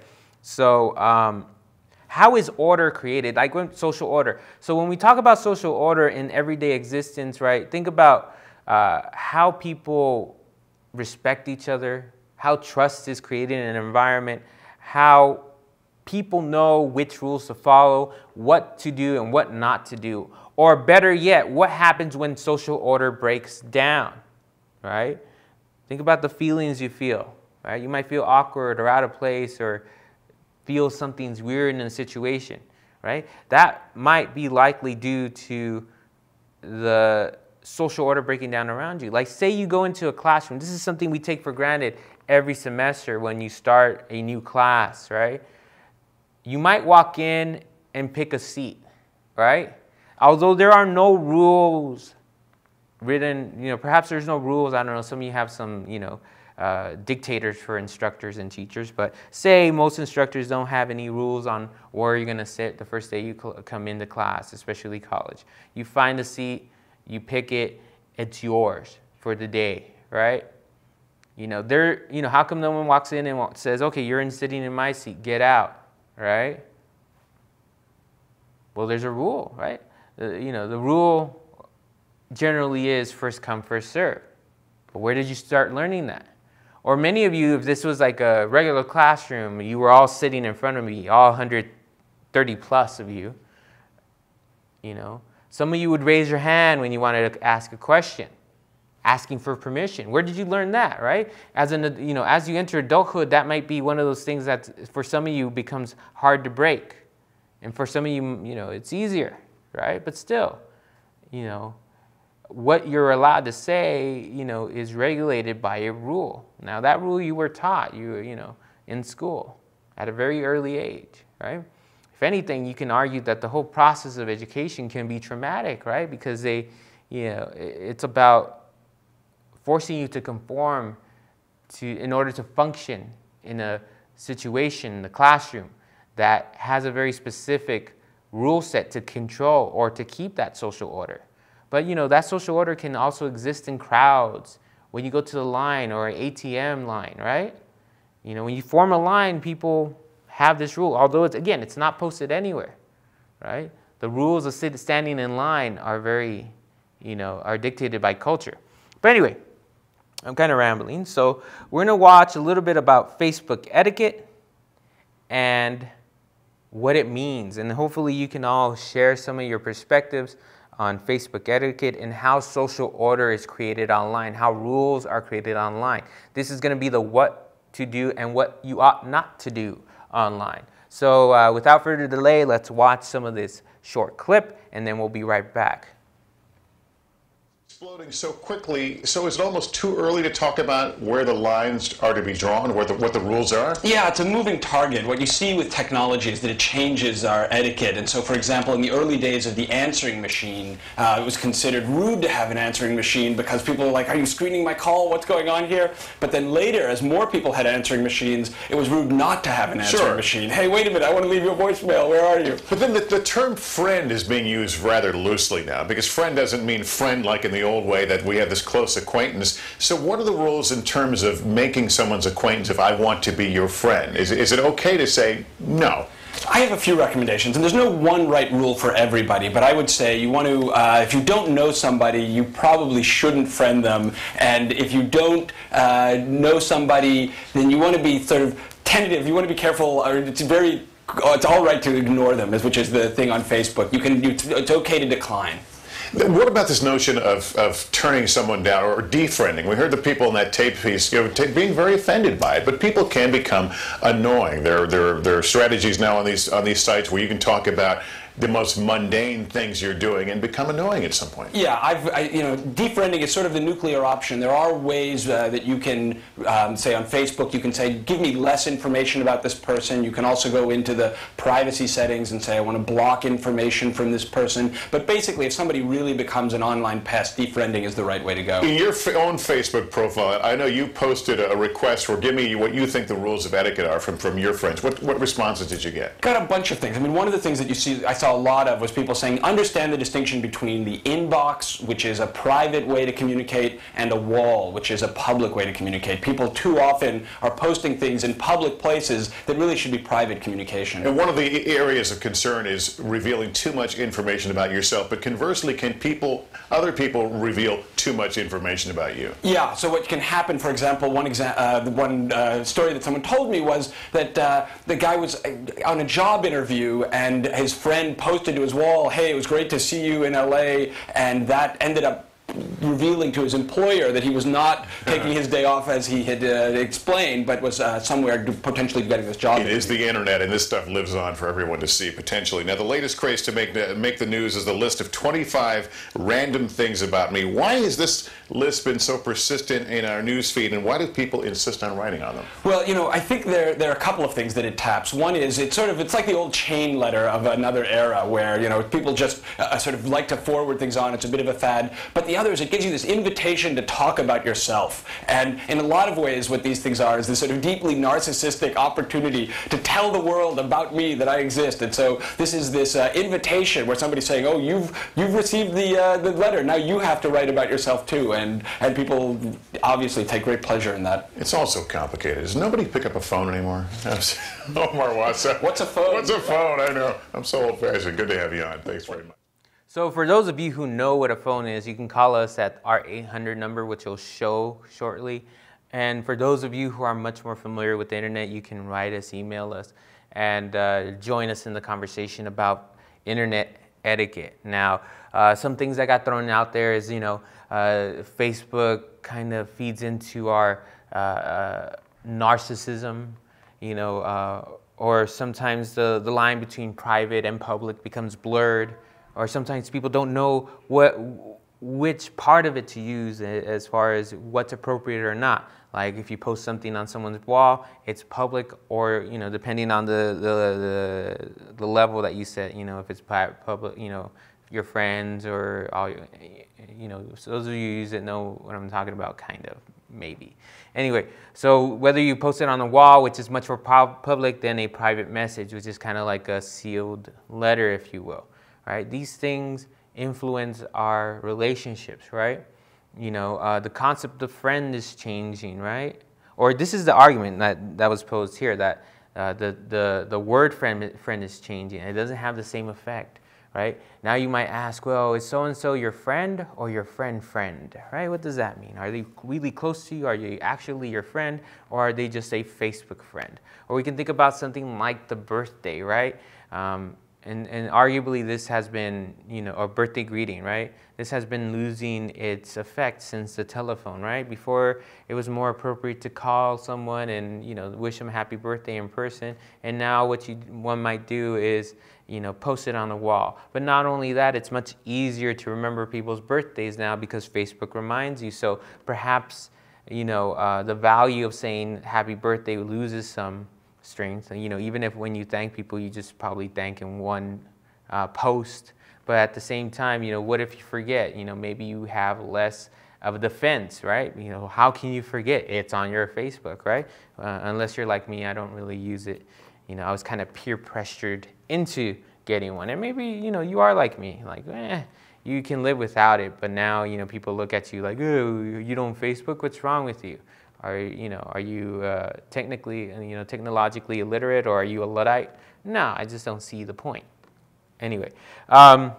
So um, how is order created? Like when, social order. So when we talk about social order in everyday existence, right, think about uh, how people respect each other, how trust is created in an environment, how people know which rules to follow, what to do and what not to do. Or better yet, what happens when social order breaks down, right? Think about the feelings you feel, right? You might feel awkward or out of place or feel something's weird in a situation, right? That might be likely due to the social order breaking down around you. Like say you go into a classroom. This is something we take for granted every semester when you start a new class, right? You might walk in and pick a seat, right? Although there are no rules written, you know, perhaps there's no rules, I don't know, some of you have some, you know, uh, dictators for instructors and teachers, but say most instructors don't have any rules on where you're gonna sit the first day you come into class, especially college. You find a seat, you pick it, it's yours for the day, right? You know, they're, you know, how come no one walks in and says, okay, you're in sitting in my seat, get out, right? Well, there's a rule, right? Uh, you know, the rule generally is first come, first serve. But where did you start learning that? Or many of you, if this was like a regular classroom, you were all sitting in front of me, all one hundred thirty plus of you, you know, some of you would raise your hand when you wanted to ask a question, asking for permission. Where did you learn that, right? As an, you know, as you enter adulthood, that might be one of those things that for some of you becomes hard to break. And for some of you, you know, it's easier, right? But still, you know, what you're allowed to say, you know, is regulated by a rule. Now, that rule you were taught, you, you know, in school at a very early age, right? If anything, you can argue that the whole process of education can be traumatic, right? Because they, you know, it's about forcing you to conform to, in order to function in a situation, in the classroom, that has a very specific rule set to control or to keep that social order. But, you know, that social order can also exist in crowds. When you go to the line or an A T M line, right? You know, when you form a line, people have this rule. Although, it's, again, it's not posted anywhere, right? The rules of sit, standing in line are very, you know, are dictated by culture. But anyway, I'm kind of rambling. So we're going to watch a little bit about Facebook etiquette and what it means. And hopefully you can all share some of your perspectives on Facebook etiquette and how social order is created online, how rules are created online. This is going to be the what to do and what you ought not to do online. So uh, without further delay, let's watch some of this short clip and then we'll be right back. Exploding so quickly, so is it almost too early to talk about where the lines are to be drawn, where the, what the rules are? Yeah, it's a moving target. What you see with technology is that it changes our etiquette. And so, for example, in the early days of the answering machine, uh, it was considered rude to have an answering machine because people were like, are you screening my call? What's going on here? But then later, as more people had answering machines, it was rude not to have an answering Sure. machine. Hey, wait a minute, I want to leave you a voicemail. Where are you? But then the, the term friend is being used rather loosely now, because friend doesn't mean friend like in the old way that we have this close acquaintance. So what are the rules in terms of making someone's acquaintance if I want to be your friend? Is, is it okay to say no? I have a few recommendations, and there's no one right rule for everybody, but I would say you want to, uh, if you don't know somebody, you probably shouldn't friend them, and if you don't uh, know somebody, then you want to be sort of tentative, you want to be careful, or it's very, it's all right to ignore them, which is the thing on Facebook. You can, it's okay to decline. What about this notion of, of turning someone down or defriending? We heard the people in that tape piece, you know, t being very offended by it, but people can become annoying. There, there, there are strategies now on these on these sites where you can talk about the most mundane things you're doing and become annoying at some point. Yeah, I've, I, you know, defriending is sort of the nuclear option. There are ways uh, that you can um, say on Facebook, you can say, give me less information about this person. You can also go into the privacy settings and say, I want to block information from this person. But basically, if somebody really becomes an online pest, defriending is the right way to go. In your own Facebook profile, I know you posted a request for give me what you think the rules of etiquette are from, from your friends. What, what responses did you get? Got a bunch of things. I mean, one of the things that you see, I saw a lot of was people saying, understand the distinction between the inbox, which is a private way to communicate, and a wall, which is a public way to communicate. People too often are posting things in public places that really should be private communication. And one of the areas of concern is revealing too much information about yourself, but conversely, can people, other people reveal too much information about you? Yeah, so what can happen, for example, one, exa uh, the one uh, story that someone told me was that uh, the guy was on a job interview and his friend posted to his wall, hey, it was great to see you in L A, and that ended up revealing to his employer that he was not taking his day off as he had uh, explained, but was uh, somewhere potentially getting this job. It is the internet, and this stuff lives on for everyone to see, potentially. Now, the latest craze to make, uh, make the news is the list of twenty-five random things about me. Why has this list been so persistent in our news feed, and why do people insist on writing on them? Well, you know, I think there, there are a couple of things that it taps. One is, it's sort of, it's like the old chain letter of another era where, you know, people just uh, sort of like to forward things on. It's a bit of a fad. But the other is it gives you this invitation to talk about yourself. And in a lot of ways, what these things are is this sort of deeply narcissistic opportunity to tell the world about me that I exist. And so this is this uh, invitation where somebody's saying, oh, you've, you've received the, uh, the letter. Now you have to write about yourself too. and, and people obviously take great pleasure in that. It's also complicated. Does nobody pick up a phone anymore? Omar Wassa. What's a phone? What's a phone? I know. I'm so old-fashioned. Good to have you on. Thanks very much. So for those of you who know what a phone is, you can call us at our eight hundred number, which will show shortly. And for those of you who are much more familiar with the internet, you can write us, email us, and uh, join us in the conversation about internet etiquette. Now, uh, some things that got thrown out there is, you know, uh, Facebook kind of feeds into our uh, uh, narcissism, you know, uh, or sometimes the, the line between private and public becomes blurred, or sometimes people don't know what which part of it to use as far as what's appropriate or not. Like if you post something on someone's wall, it's public, or, you know, depending on the the, the, the level that you set, you know, if it's public, you know, your friends or all, you know, so those of you who use it know what I'm talking about, kind of, maybe. Anyway, so whether you post it on the wall, which is much more public, than a private message, which is kind of like a sealed letter, if you will, right? These things influence our relationships, right? You know, uh, the concept of friend is changing, right? Or this is the argument that, that was posed here, that uh, the, the, the word friend, friend is changing. It doesn't have the same effect, right? Now you might ask, well, is so-and-so your friend or your friend friend, right? What does that mean? Are they really close to you? Are they actually your friend, or are they just a Facebook friend? Or we can think about something like the birthday, right? Um, And, and arguably this has been, you know, a birthday greeting, right? This has been losing its effect since the telephone, right? Before, it was more appropriate to call someone and, you know, wish them a happy birthday in person. And now what you, one might do is, you know, post it on the wall. But not only that, it's much easier to remember people's birthdays now because Facebook reminds you. So perhaps, you know, uh, the value of saying happy birthday loses some strength. You know, even if when you thank people, you just probably thank in one uh, post. But at the same time, you know, what if you forget? You know, maybe you have less of a defense, right? You know, how can you forget? It's on your Facebook, right? Uh, unless you're like me, I don't really use it. You know, I was kind of peer pressured into getting one. And maybe, you know, you are like me, like, eh, you can live without it. But now, you know, people look at you like, oh, you don't Facebook? What's wrong with you? Are you know? Are you uh, technically, you know, technologically illiterate, or are you a Luddite? No, I just don't see the point. Anyway, um,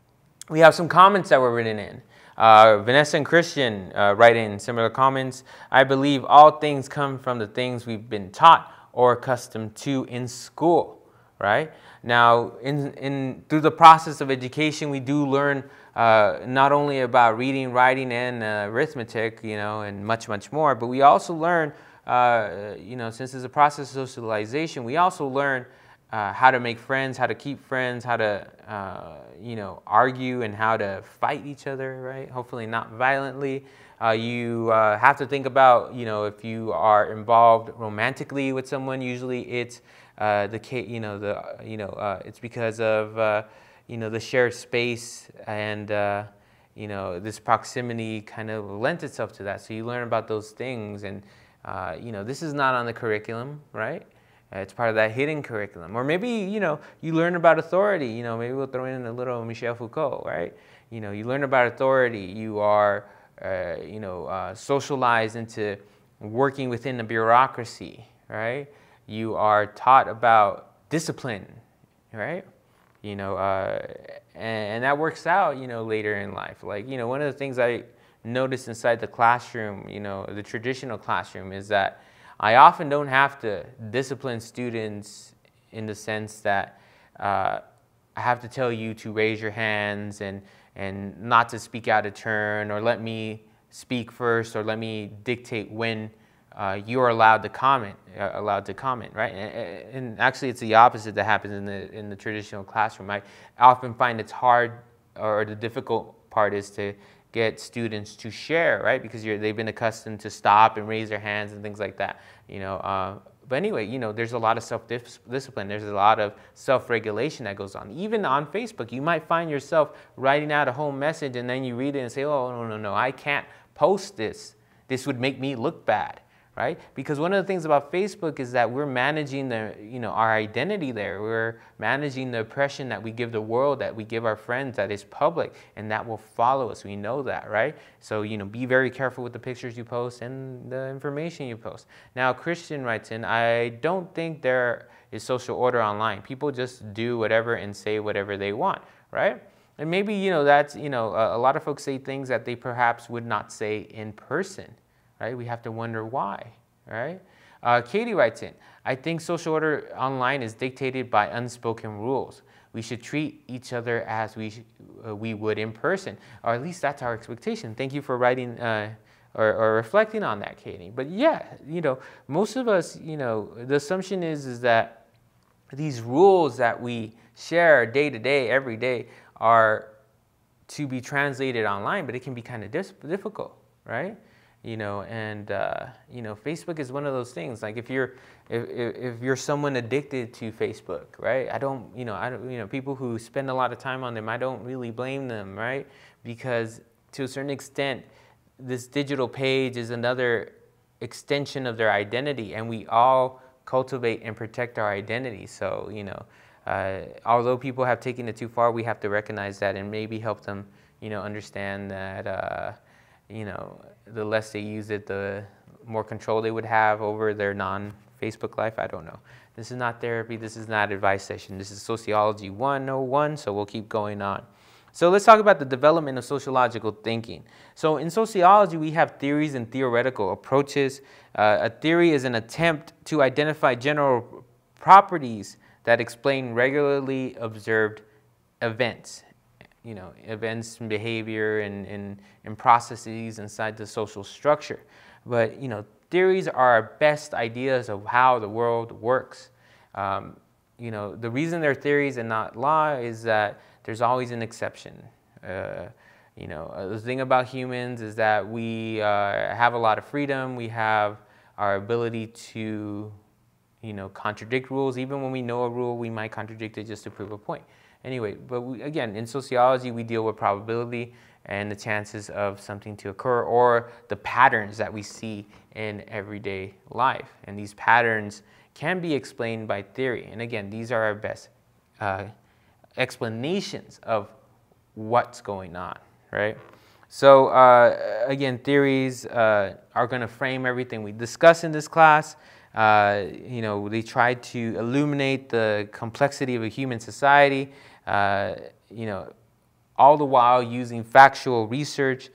we have some comments that were written in. Uh, Vanessa and Christian uh, write in similar comments. I believe all things come from the things we've been taught or accustomed to in school. Right now, in in through the process of education, we do learn. Uh, not only about reading, writing, and uh, arithmetic, you know, and much, much more, but we also learn, uh, you know, since it's a process of socialization, we also learn uh, how to make friends, how to keep friends, how to, uh, you know, argue and how to fight each other, right? Hopefully not violently. Uh, you uh, have to think about, you know, if you are involved romantically with someone, usually it's uh, the, you know, the, you know, uh, it's because of, uh, you know, the shared space and, uh, you know, this proximity kind of lent itself to that. So you learn about those things. And, uh, you know, this is not on the curriculum, right? Uh, it's part of that hidden curriculum. Or maybe, you know, you learn about authority. You know, maybe we'll throw in a little Michel Foucault, right? You know, you learn about authority. You are, uh, you know, uh, socialized into working within the bureaucracy, right? You are taught about discipline, right? You know, uh, and, and that works out, you know, later in life. Like, you know, one of the things I noticed inside the classroom, you know, the traditional classroom, is that I often don't have to discipline students in the sense that uh, I have to tell you to raise your hands and, and not to speak out of turn, or let me speak first, or let me dictate when Uh, you're allowed to comment, uh, allowed to comment, right? And, and actually, it's the opposite that happens in the in the traditional classroom. I often find it's hard, or the difficult part is to get students to share, right? Because you're, they've been accustomed to stop and raise their hands and things like that, you know. Uh, but anyway, you know, there's a lot of self-discipline. There's a lot of self-regulation that goes on. Even on Facebook, you might find yourself writing out a whole message, and then you read it and say, oh, no, no, no, I can't post this. This would make me look bad. right? Because one of the things about Facebook is that we're managing the, you know, our identity there. We're managing the impression that we give the world, that we give our friends, that is public, and that will follow us. We know that, right? So, you know, be very careful with the pictures you post and the information you post. Now, Christian writes in, I don't think there is social order online. People just do whatever and say whatever they want, right? And maybe, you know, that's, you know, a, a lot of folks say things that they perhaps would not say in person. Right? We have to wonder why, right? Uh, Katie writes in, I think social order online is dictated by unspoken rules. We should treat each other as we, uh, we would in person, or at least that's our expectation. Thank you for writing uh, or, or reflecting on that, Katie. But yeah, you know, most of us, you know, the assumption is, is that these rules that we share day to day, every day, are to be translated online, but it can be kind of difficult, right? You know, and uh, you know, Facebook is one of those things. Like if you're, if, if you're someone addicted to Facebook, right? I don't, you know, I don't, you know, people who spend a lot of time on them, I don't really blame them, right? Because to a certain extent, this digital page is another extension of their identity, and we all cultivate and protect our identity. So, you know, uh, although people have taken it too far, we have to recognize that and maybe help them, you know, understand that. Uh, you know, the less they use it, the more control they would have over their non-Facebook life. I don't know. This is not therapy. This is not advice session. This is Sociology one oh one, so we'll keep going on. So let's talk about the development of sociological thinking. So in sociology, we have theories and theoretical approaches. Uh, a theory is an attempt to identify general properties that explain regularly observed events. You know, events and behavior and, and, and processes inside the social structure. But, you know, theories are our best ideas of how the world works. Um, you know, the reason they're theories and not law is that there's always an exception. Uh, you know, uh, the thing about humans is that we uh, have a lot of freedom. We have our ability to, you know, contradict rules. Even when we know a rule, we might contradict it just to prove a point. Anyway, but we, again, in sociology, we deal with probability and the chances of something to occur, or the patterns that we see in everyday life. And these patterns can be explained by theory. And again, these are our best uh, explanations of what's going on, right? So uh, again, theories uh, are going to frame everything we discuss in this class. Uh, you know, they try to illuminate the complexity of a human society. Uh, you know, all the while using factual research,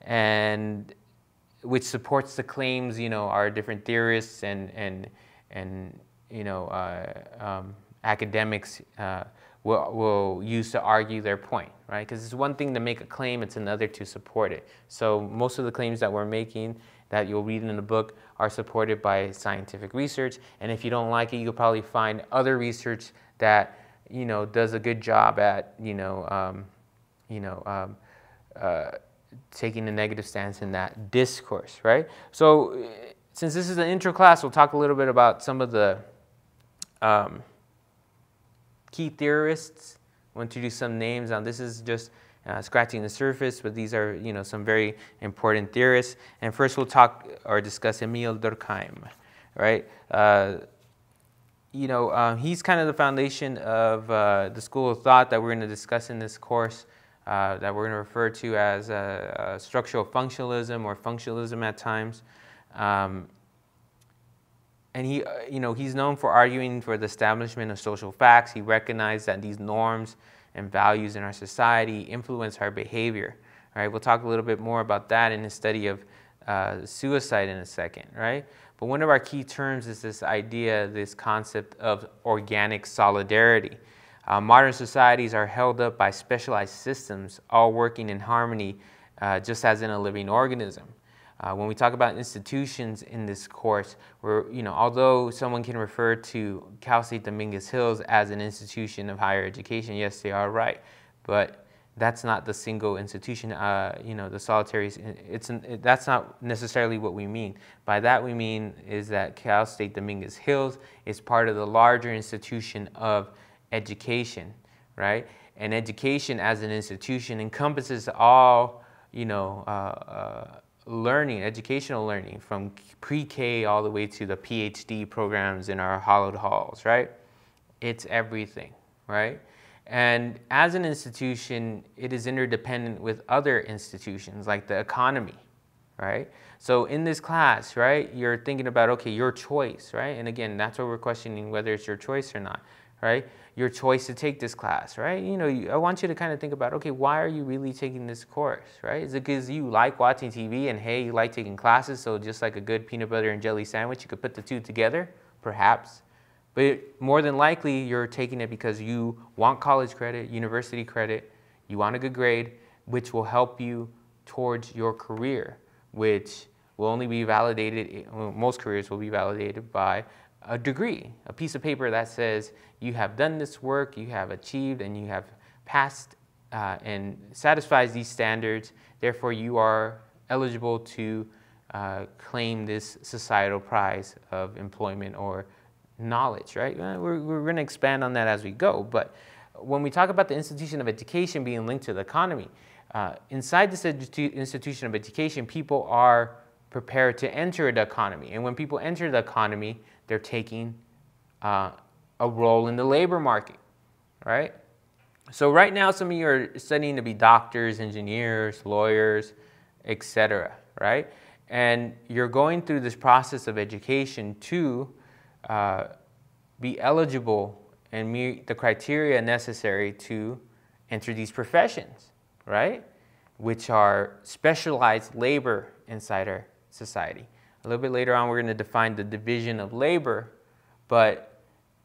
and which supports the claims, you know, our different theorists and and and you know uh, um, academics uh, will will use to argue their point, right? Because it's one thing to make a claim; it's another to support it. So most of the claims that we're making, that you'll read in the book, are supported by scientific research. And if you don't like it, you'll probably find other research that, you know, does a good job at, you know, um, you know, um, uh, taking a negative stance in that discourse, right? So since this is an intro class, we'll talk a little bit about some of the um, key theorists. I want to introduce some names. Now, this is just uh, scratching the surface, but these are, you know, some very important theorists. And first, we'll talk or discuss Emile Durkheim, right? Uh, You know, um, he's kind of the foundation of uh, the school of thought that we're going to discuss in this course, uh, that we're going to refer to as uh, uh, structural functionalism or functionalism at times. Um, and he, uh, you know, he's known for arguing for the establishment of social facts. He recognized that these norms and values in our society influence our behavior. All right, we'll talk a little bit more about that in his study of uh, suicide in a second, right? But one of our key terms is this idea, this concept of organic solidarity. Uh, modern societies are held up by specialized systems, all working in harmony, uh, just as in a living organism. Uh, when we talk about institutions in this course, we're, you know, although someone can refer to Cal State Dominguez Hills as an institution of higher education, yes, they are right, but that's not the single institution, uh, you know, the solitary, it's an, it, that's not necessarily what we mean. By that we mean is that Cal State Dominguez Hills is part of the larger institution of education, right? And education as an institution encompasses all, you know, uh, uh, learning, educational learning, from pre-K all the way to the PhD programs in our hallowed halls, right? It's everything, right? And as an institution, it is interdependent with other institutions like the economy, right? So in this class, right, you're thinking about, okay, your choice, right? And again, that's what we're questioning, whether it's your choice or not, right? Your choice to take this class, right? You know, you, I want you to kind of think about, okay, why are you really taking this course, right? Is it because you like watching T V and, hey, you like taking classes, so just like a good peanut butter and jelly sandwich, you could put the two together? Perhaps. But more than likely, you're taking it because you want college credit, university credit, you want a good grade, which will help you towards your career, which will only be validated, well, most careers will be validated by a degree, a piece of paper that says you have done this work, you have achieved, and you have passed uh, and satisfies these standards, therefore you are eligible to uh, claim this societal prize of employment or knowledge, right? We're, we're going to expand on that as we go, but when we talk about the institution of education being linked to the economy, uh, inside this institution of education, people are prepared to enter the economy, and when people enter the economy, they're taking uh, a role in the labor market, right? So right now, some of you are studying to be doctors, engineers, lawyers, et cetera, right? And you're going through this process of education to Uh, be eligible and meet the criteria necessary to enter these professions, right? Which are specialized labor inside our society. A little bit later on, we're going to define the division of labor, but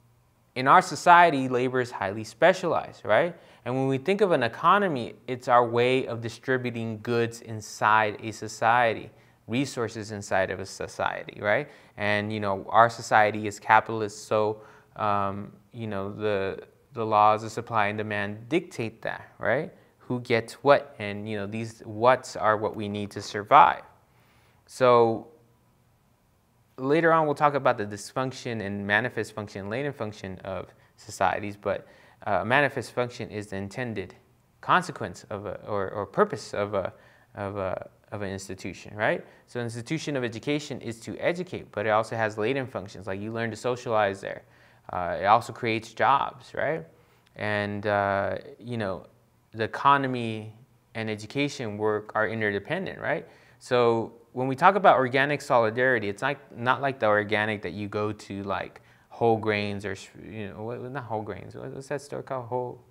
in our society, labor is highly specialized, right? And when we think of an economy, it's our way of distributing goods inside a society, resources inside of a society, right? And, you know, our society is capitalist, so, um, you know, the, the laws of supply and demand dictate that, right? Who gets what, and, you know, these whats are what we need to survive. So later on, we'll talk about the dysfunction and manifest function, latent function of societies, but uh, manifest function is the intended consequence of a, or, or purpose of a, of a, of an institution, right? So an institution of education is to educate, but it also has latent functions, like you learn to socialize there. Uh, it also creates jobs, right? And, uh, you know, the economy and education work are interdependent, right? So when we talk about organic solidarity, it's like, not like the organic that you go to, like whole grains or, you know, what, not whole grains, what's that store called? Whole,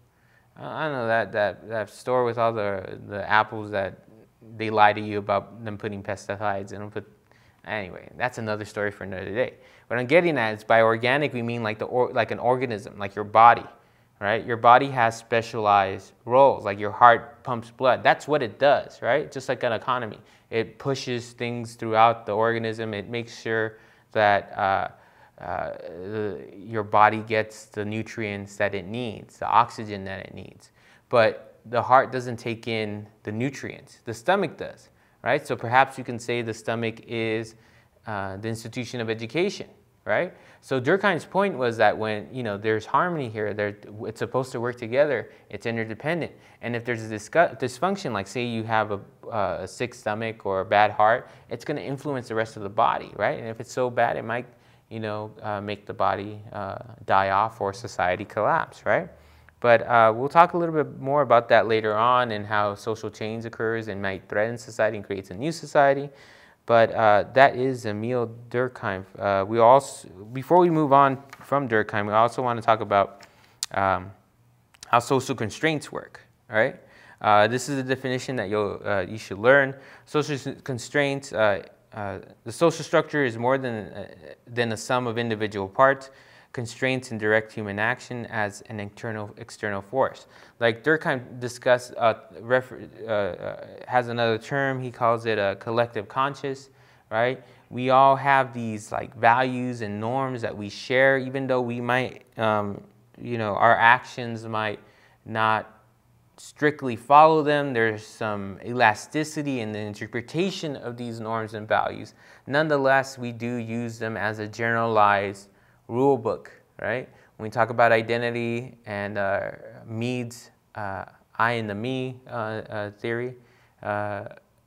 I don't know, that, that, that store with all the, the apples that they lie to you about them putting pesticides in them. Put, anyway, that's another story for another day. What I'm getting at is by organic, we mean like, the or, like an organism, like your body, right? Your body has specialized roles, like your heart pumps blood. That's what it does, right? Just like an economy. It pushes things throughout the organism. It makes sure that uh, uh, the, your body gets the nutrients that it needs, the oxygen that it needs. But the heart doesn't take in the nutrients. The stomach does, right? So perhaps you can say the stomach is uh, the institution of education, right? So Durkheim's point was that when, you know, there's harmony here, it's supposed to work together, it's interdependent. And if there's a dysfunction, like say you have a, uh, a sick stomach or a bad heart, it's going to influence the rest of the body, right? And if it's so bad, it might, you know, uh, make the body uh, die off or society collapse, right? But uh, we'll talk a little bit more about that later on and how social change occurs and might threaten society and creates a new society. But uh, that is Emile Durkheim. Uh, we also, before we move on from Durkheim, we also want to talk about um, how social constraints work, right? Uh, this is a definition that you'll, uh, you should learn. Social constraints, uh, uh, the social structure is more than, uh, than a sum of individual parts. Constraints and direct human action as an internal external force. Like Durkheim discussed, uh, refer, uh, uh, has another term, he calls it a collective conscious, right? We all have these like values and norms that we share, even though we might, um, you know, our actions might not strictly follow them. There's some elasticity in the interpretation of these norms and values. Nonetheless, we do use them as a generalized rule book, right? When we talk about identity and uh, Mead's uh, I and the me uh, uh, theory, uh,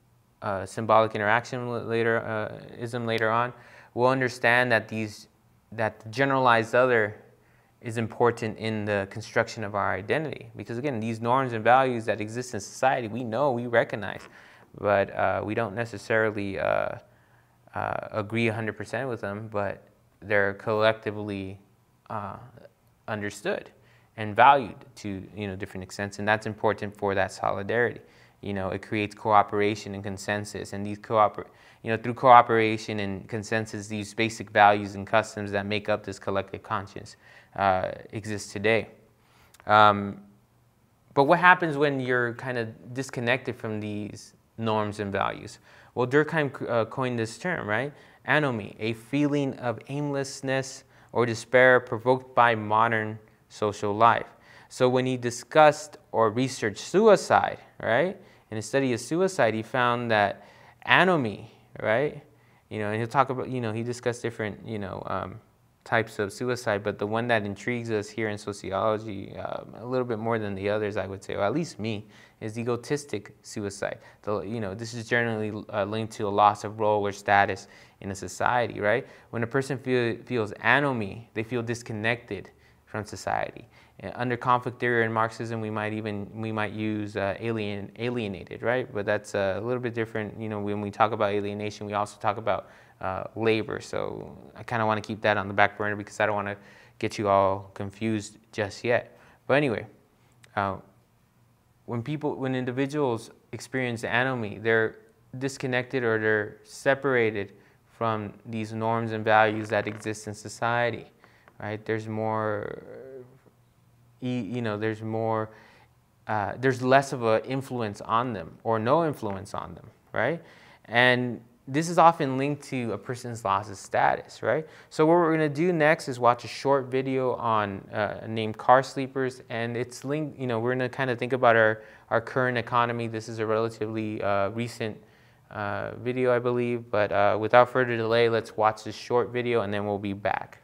uh, symbolic interaction later, uh, ism later on, we'll understand that these, that the generalized other is important in the construction of our identity. Because again, these norms and values that exist in society, we know, we recognize, but uh, we don't necessarily uh, uh, agree one hundred percent with them, but they're collectively uh, understood and valued to, you know, different extents, and that's important for that solidarity. You know, it creates cooperation and consensus, and these cooper, you know, through cooperation and consensus, these basic values and customs that make up this collective conscience uh, exist today. Um, but what happens when you're kind of disconnected from these norms and values? Well, Durkheim uh, coined this term, right? Anomie, a feeling of aimlessness or despair provoked by modern social life. So when he discussed or researched suicide, right, in his study of suicide, he found that anomie, right, you know, and he'll talk about, you know, he discussed different, you know, um, types of suicide, but the one that intrigues us here in sociology um, a little bit more than the others, I would say, or at least me, is egotistic suicide. The, you know, this is generally uh, linked to a loss of role or status in a society, right? When a person feel, feels anomie, they feel disconnected from society. And under conflict theory and Marxism, we might even we might use uh, alien alienated, right? But that's uh, a little bit different. You know, when we talk about alienation, we also talk about uh, labor. So I kind of want to keep that on the back burner because I don't want to get you all confused just yet. But anyway, uh, when people, when individuals experience anomie, they're disconnected or they're separated from these norms and values that exist in society, right? There's more, you know, there's more, uh, there's less of an influence on them or no influence on them, right? And this is often linked to a person's loss of status, right? So what we're going to do next is watch a short video on uh, named Car Sleepers, and it's linked, you know, we're going to kind of think about our, our current economy. This is a relatively uh, recent uh, video, I believe, but uh, without further delay, let's watch this short video and then we'll be back.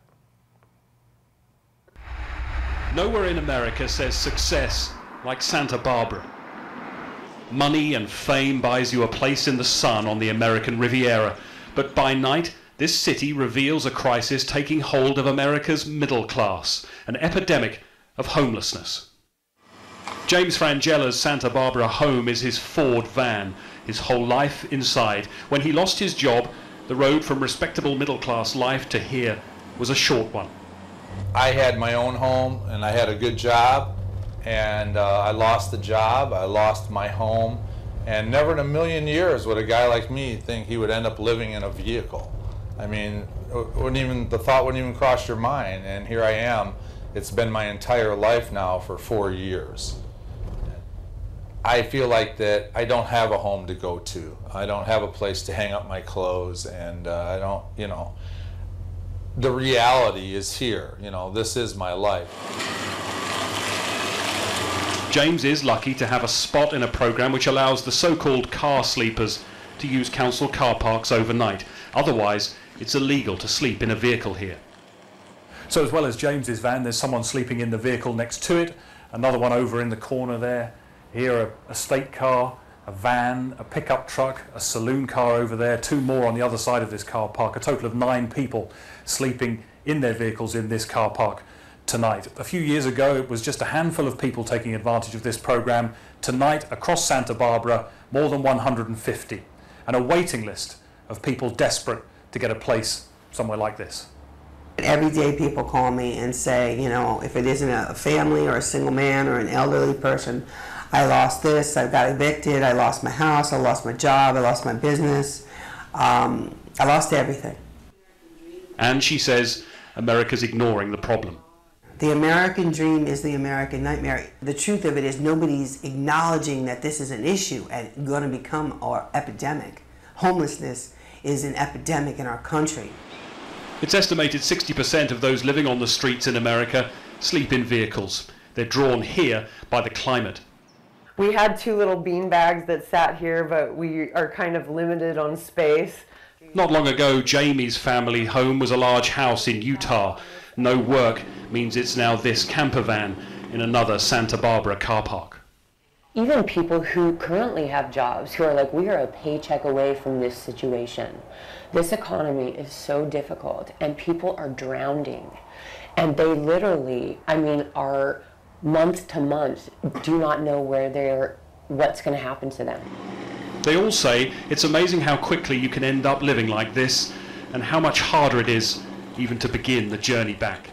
Nowhere in America says success like Santa Barbara. Money and fame buys you a place in the sun on the American Riviera, but by night, this city reveals a crisis taking hold of America's middle class, an epidemic of homelessness. James Frangella's Santa Barbara home is his Ford van, his whole life inside. When he lost his job, the road from respectable middle-class life to here was a short one. I had my own home and I had a good job, and uh, I lost the job, I lost my home, and never in a million years would a guy like me think he would end up living in a vehicle. I mean, wouldn't even, the thought wouldn't even cross your mind, and here I am. It's been my entire life now for four years. I feel like that I don't have a home to go to. I don't have a place to hang up my clothes, and uh, I don't, you know, the reality is here. You know, this is my life. James is lucky to have a spot in a program which allows the so-called car sleepers to use council car parks overnight. Otherwise, it's illegal to sleep in a vehicle here. So as well as James's van, there's someone sleeping in the vehicle next to it, another one over in the corner there. Here, a, a state car, a van, a pickup truck, a saloon car over there, two more on the other side of this car park, a total of nine people sleeping in their vehicles in this car park tonight. A few years ago, it was just a handful of people taking advantage of this program. Tonight, across Santa Barbara, more than one hundred fifty, and a waiting list of people desperate to get a place somewhere like this. Every day people call me and say, you know, if it isn't a family or a single man or an elderly person, I lost this, I got evicted, I lost my house, I lost my job, I lost my business, um, I lost everything. And she says America's ignoring the problem. The American dream is the American nightmare. The truth of it is nobody's acknowledging that this is an issue and going to become an epidemic. Homelessness is an epidemic in our country. It's estimated sixty percent of those living on the streets in America sleep in vehicles. They're drawn here by the climate. We had two little bean bags that sat here, but we are kind of limited on space. Not long ago, Jamie's family home was a large house in Utah. No work means it's now this camper van in another Santa Barbara car park. even people who currently have jobs, who are like, we are a paycheck away from this situation. This economy is so difficult, and people are drowning. And they literally, I mean, are month to month, do not know where they're, what's going to happen to them. They all say it's amazing how quickly you can end up living like this, and how much harder it is even to begin the journey back.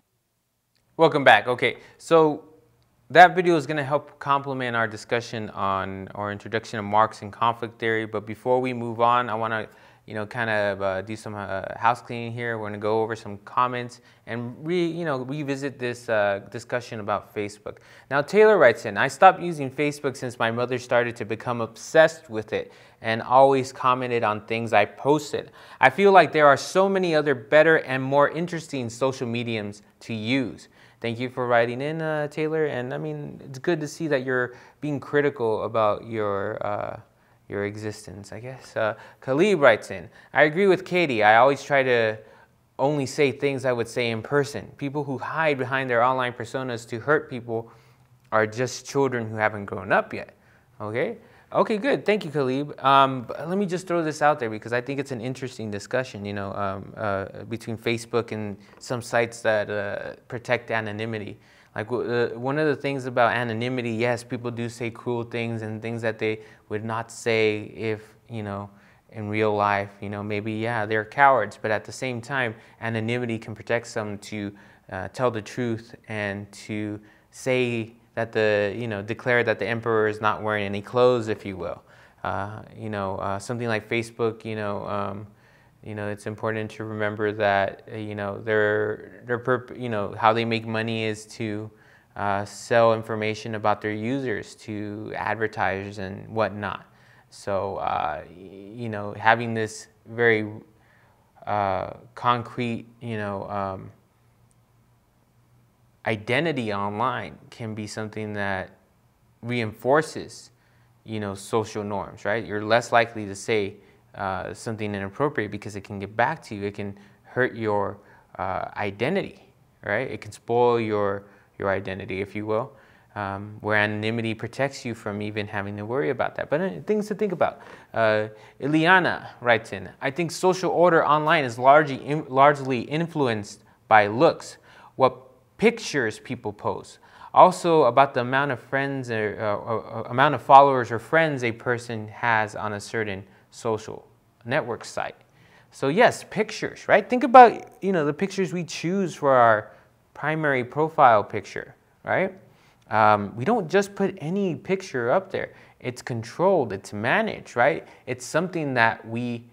Welcome back. Okay, so that video is going to help complement our discussion on our introduction of Marx and conflict theory. But before we move on, I want to, you know, kind of uh, do some uh, house cleaning here. We're going to go over some comments and re, you know, revisit this uh, discussion about Facebook. Now, Taylor writes in, I stopped using Facebook since my mother started to become obsessed with it and always commented on things I posted. I feel like there are so many other better and more interesting social mediums to use. Thank you for writing in, uh, Taylor. And I mean, it's good to see that you're being critical about your uh, your existence, I guess. Uh, Khalid writes in, I agree with Katie. I always try to only say things I would say in person. People who hide behind their online personas to hurt people are just children who haven't grown up yet. Okay? Okay, good. Thank you, Khalid. Um, but let me just throw this out there because I think it's an interesting discussion, you know, um, uh, between Facebook and some sites that uh, protect anonymity. Like uh, one of the things about anonymity, yes, people do say cruel things and things that they would not say if, you know, in real life, you know, maybe, yeah, they're cowards, but at the same time, anonymity can protect some to uh, tell the truth and to say that the, you know, declare that the emperor is not wearing any clothes, if you will. Uh, you know, uh, something like Facebook, you know, um, you know, it's important to remember that, uh, you know, their, their perp you know, how they make money is to uh, sell information about their users to advertisers and whatnot. So, uh, you know, having this very uh, concrete, you know, um, identity online can be something that reinforces, you know, social norms, right? You're less likely to say uh, something inappropriate because it can get back to you. It can hurt your uh, identity, right? It can spoil your, your identity, if you will, um, where anonymity protects you from even having to worry about that. But uh, things to think about. Uh, Ileana writes in, I think social order online is largely, in, largely influenced by looks. What pictures people post, also about the amount of friends or, uh, or amount of followers or friends a person has on a certain social network site. So yes, pictures, right? Think about, you know, the pictures we choose for our primary profile picture, right? Um, we don't just put any picture up there. It's controlled, it's managed, right? It's something that we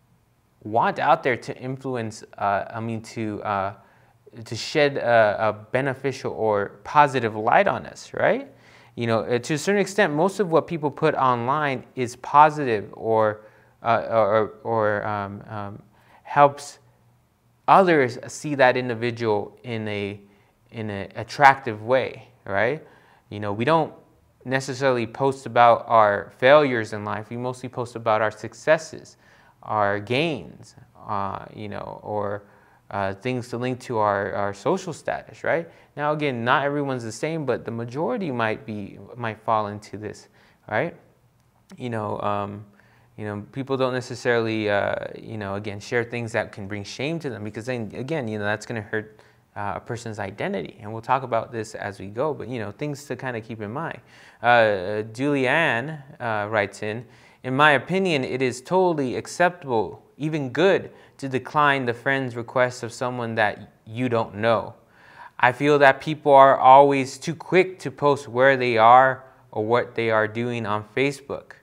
want out there to influence, uh, I mean, to uh, to shed a, a beneficial or positive light on us, right? You know, to a certain extent, most of what people put online is positive or uh, or, or um, um, helps others see that individual in a in an attractive way, right? You know, we don't necessarily post about our failures in life. We mostly post about our successes, our gains, uh, you know, or Uh, things to link to our, our social status, right? Now, again, not everyone's the same, but the majority might be might fall into this, right? You know, um, you know, people don't necessarily, uh, you know, again, share things that can bring shame to them because then, again, you know, that's going to hurt uh, a person's identity. And we'll talk about this as we go, but, you know, things to kind of keep in mind. Uh, Julianne uh, writes in, in my opinion, it is totally acceptable, even good, to decline the friend's request of someone that you don't know. I feel that people are always too quick to post where they are or what they are doing on Facebook.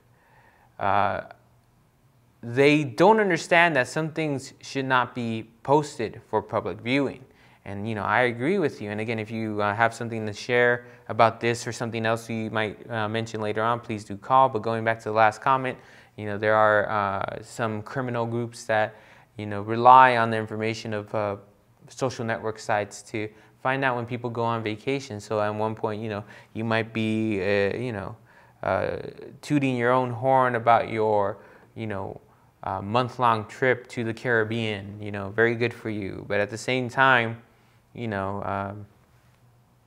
Uh, they don't understand that some things should not be posted for public viewing. And, you know, I agree with you. And again, if you uh, have something to share about this or something else you might uh, mention later on, please do call. But going back to the last comment, you know, there are uh, some criminal groups that, you know, rely on the information of uh, social network sites to find out when people go on vacation. So at one point, you know, you might be, uh, you know, uh, tooting your own horn about your, you know, uh, month-long trip to the Caribbean. You know, very good for you. But at the same time, you know, um,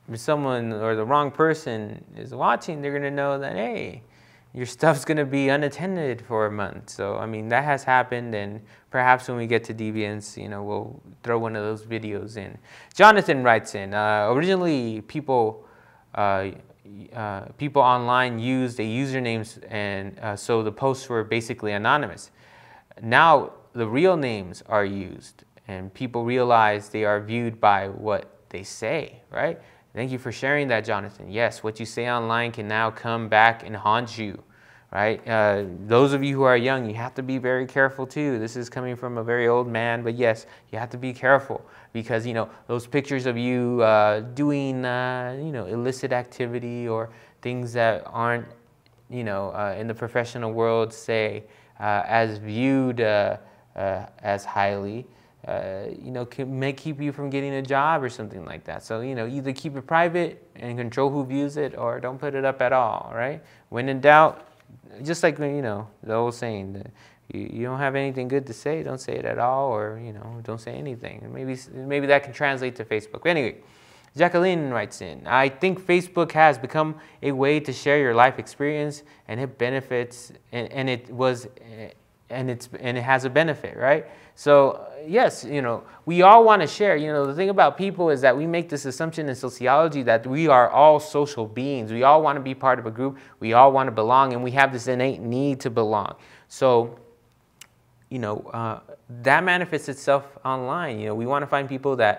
if someone or the wrong person is watching, they're going to know that, hey, your stuff's going to be unattended for a month. So, I mean, that has happened, and perhaps when we get to Deviance, you know, we'll throw one of those videos in. Jonathan writes in, uh, originally people uh, uh, people online used a usernames, and uh, so the posts were basically anonymous. Now the real names are used, and people realize they are viewed by what they say, right? Thank you for sharing that, Jonathan. Yes, what you say online can now come back and haunt you, right? Uh, those of you who are young, you have to be very careful too. This is coming from a very old man, but yes, you have to be careful because, you know, those pictures of you uh, doing, uh, you know, illicit activity or things that aren't, you know, uh, in the professional world, say, uh, as viewed uh, uh, as highly, Uh, you know, can, may keep you from getting a job or something like that. So, you know, either keep it private and control who views it, or don't put it up at all, right? When in doubt, just like, you know, the old saying, that you, you don't have anything good to say, don't say it at all, or, you know, don't say anything. Maybe, maybe that can translate to Facebook. But anyway, Jacqueline writes in, I think Facebook has become a way to share your life experience, and it benefits, and, and it was, and it's, and it has a benefit, right? So yes, you know, we all want to share. You know, the thing about people is that we make this assumption in sociology that we are all social beings. We all want to be part of a group. We all want to belong, and we have this innate need to belong. So, you know, uh, that manifests itself online. You know, we want to find people that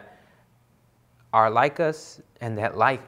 are like us and that like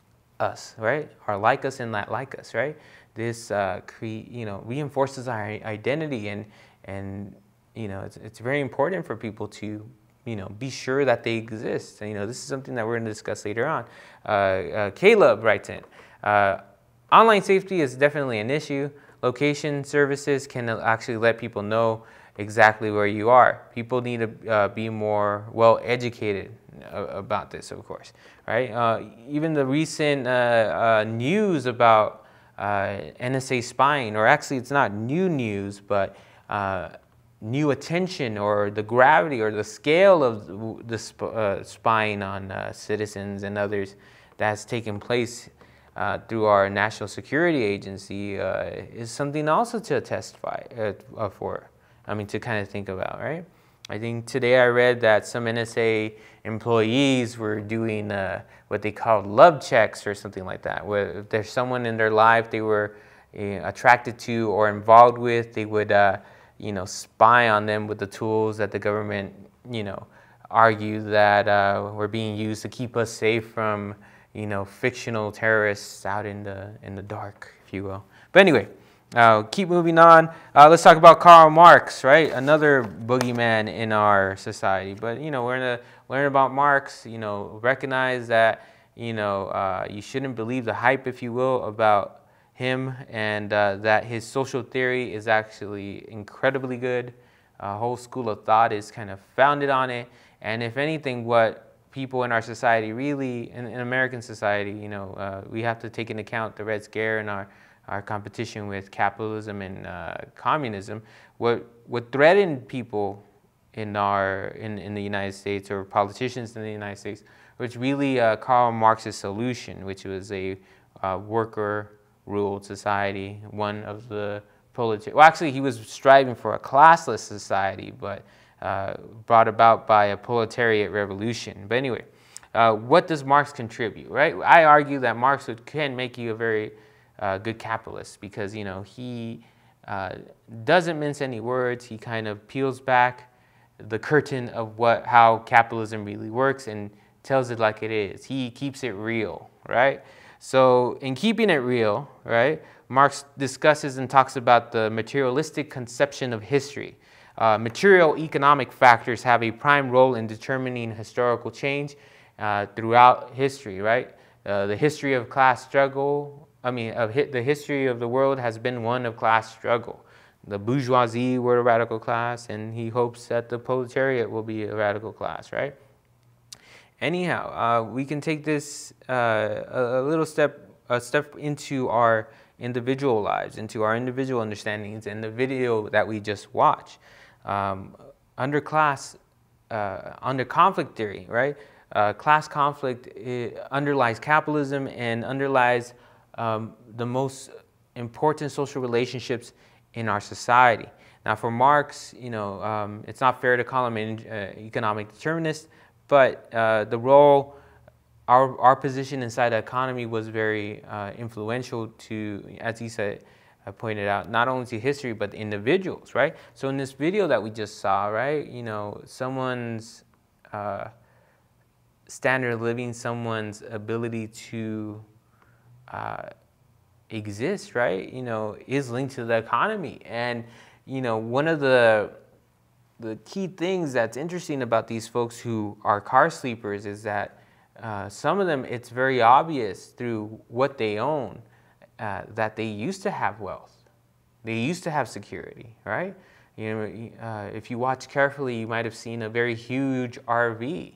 us, right? Are like us and that like us, right? This, uh, cre you know, reinforces our identity, and and you know, it's, it's very important for people to, you know, be sure that they exist. And, you know, this is something that we're going to discuss later on. Uh, uh, Caleb writes in, uh, online safety is definitely an issue. Location services can actually let people know exactly where you are. People need to uh, be more well educated about this, of course, right? Uh, even the recent uh, uh, news about uh, N S A spying, or actually it's not new news, but uh, new attention, or the gravity or the scale of the sp uh, spying on uh, citizens and others that's taken place uh, through our national security agency uh, is something also to testify uh, for. I mean, to kind of think about, right? I think today I read that some N S A employees were doing uh, what they called love checks or something like that, where if there's someone in their life they were uh, attracted to or involved with, they would uh, you know, spy on them with the tools that the government, you know, argue that uh, were being used to keep us safe from, you know, fictional terrorists out in the in the dark, if you will. But anyway, uh, keep moving on. Uh, let's talk about Karl Marx, right? Another boogeyman in our society. But you know, we're gonna learn about Marx. You know, recognize that, you know, uh, you shouldn't believe the hype, if you will, about him, and uh, that his social theory is actually incredibly good. A whole school of thought is kind of founded on it. And if anything, what people in our society really, in, in American society, you know, uh, we have to take into account the Red Scare and our, our competition with capitalism and uh, communism. What, what threatened people in, our, in, in the United States, or politicians in the United States, was really uh, Karl Marx's solution, which was a uh, worker ruled society, one of the proletariat. Well, actually, he was striving for a classless society, but uh, brought about by a proletariat revolution. But anyway, uh, what does Marx contribute, right? I argue that Marx would, can make you a very uh, good capitalist, because, you know, he uh, doesn't mince any words. He kind of peels back the curtain of what how capitalism really works and tells it like it is. He keeps it real, right? So in keeping it real, right, Marx discusses and talks about the materialistic conception of history. Uh, material economic factors have a prime role in determining historical change uh, throughout history, right? Uh, the history of class struggle, I mean, of hi the history of the world has been one of class struggle. The bourgeoisie were a radical class, and he hopes that the proletariat will be a radical class, right? Anyhow, uh, we can take this uh, a, a little step, a step into our individual lives, into our individual understandings, in the video that we just watched. Um, under class, uh, under conflict theory, right? uh, class conflict it underlies capitalism and underlies um, the most important social relationships in our society. Now, for Marx, you know, um, it's not fair to call him an uh, economic determinist, but uh, the role, our, our position inside the economy was very uh, influential to, as he said, I pointed out, not only to history, but the individuals, right? So in this video that we just saw, right, you know, someone's uh, standard of living, someone's ability to uh, exist, right, you know, is linked to the economy. And, you know, one of the, the key things that's interesting about these folks who are car sleepers is that uh, some of them, it's very obvious through what they own uh, that they used to have wealth. They used to have security, right? You know, uh, if you watch carefully, you might have seen a very huge R V.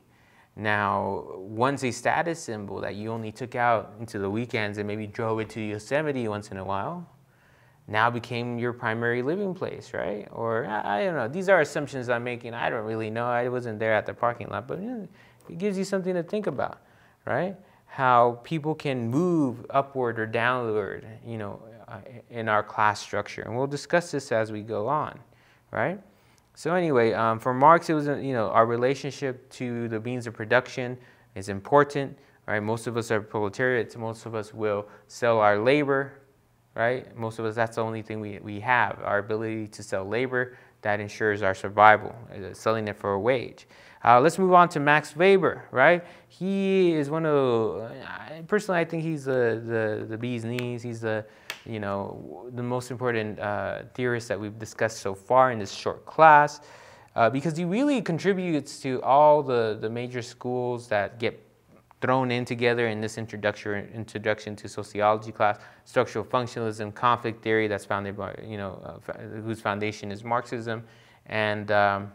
Now, once a status symbol that you only took out into the weekends and maybe drove it to Yosemite once in a while, now became your primary living place, right? Or, I, I don't know, these are assumptions I'm making. I don't really know. I wasn't there at the parking lot, but you know, it gives you something to think about, right? How people can move upward or downward, you know, uh, in our class structure. And we'll discuss this as we go on, right? So anyway, um, for Marx, it was, you know, our relationship to the means of production is important, right? Most of us are proletariats. Most of us will sell our labor, right? Most of us, that's the only thing we, we have, our ability to sell labor. That ensures our survival, uh, selling it for a wage. Uh, let's move on to Max Weber, right? He is one of, uh, personally, I think he's the, the, the bee's knees. He's the, you know, the most important uh, theorist that we've discussed so far in this short class, uh, because he really contributes to all the, the major schools that get thrown in together in this introduction, introduction to sociology class: structural functionalism, conflict theory, that's founded by, you know, uh, whose foundation is Marxism, and um,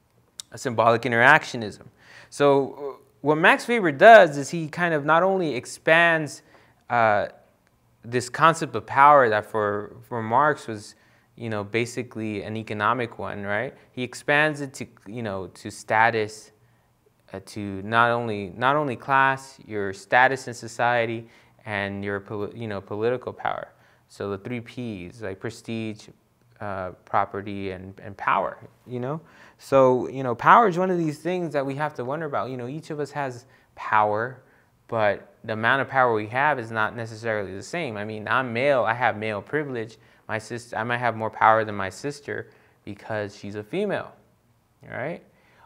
symbolic interactionism. So what Max Weber does is he kind of not only expands uh, this concept of power that for, for Marx was, you know, basically an economic one, right? He expands it to, you know, to status, uh, to not only, not only class, your status in society, and your, you know, political power. So the three P's, like prestige, uh, property, and, and power, you know? So, you know, power is one of these things that we have to wonder about. You know, each of us has power, but the amount of power we have is not necessarily the same. I mean, I'm male, I have male privilege. My sister, I might have more power than my sister because she's a female, right?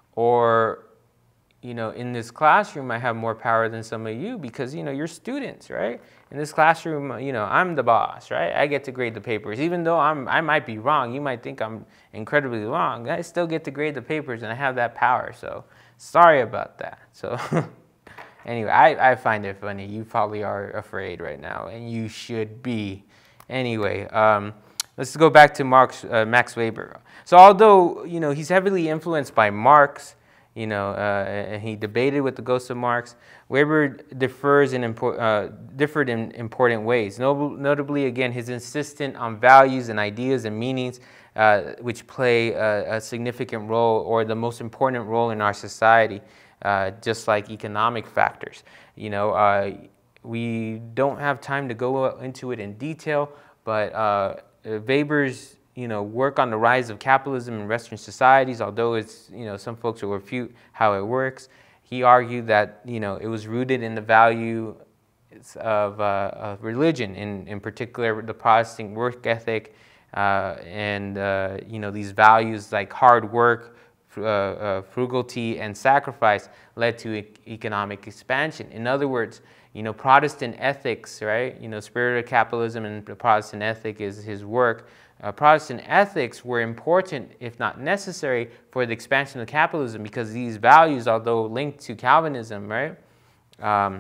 Or, you know, in this classroom, I have more power than some of you because, you know, you're students, right? In this classroom, you know, I'm the boss, right? I get to grade the papers. Even though I'm, I might be wrong, you might think I'm incredibly wrong, I still get to grade the papers and I have that power. So sorry about that. So anyway, I, I find it funny. You probably are afraid right now, and you should be. Anyway, um, let's go back to Marx, uh, Max Weber. So although, you know, he's heavily influenced by Marx, you know, uh, and he debated with the ghost of Marx, Weber differs in impor uh, differed in important ways. Not notably, again, his insistence on values and ideas and meanings, uh, which play a, a significant role, or the most important role in our society, uh, just like economic factors. You know, uh, we don't have time to go into it in detail, but uh, Weber's, you know, work on the rise of capitalism in Western societies, although it's, you know, some folks will refute how it works. He argued that, you know, it was rooted in the value of, uh, of religion, in, in particular the Protestant work ethic, uh, and, uh, you know, these values like hard work, uh, uh, frugality, and sacrifice led to e economic expansion. In other words, you know, Protestant ethics, right? You know, Spirit of Capitalism and the Protestant ethic is his work. Uh, Protestant ethics were important, if not necessary, for the expansion of capitalism, because these values, although linked to Calvinism, right, um,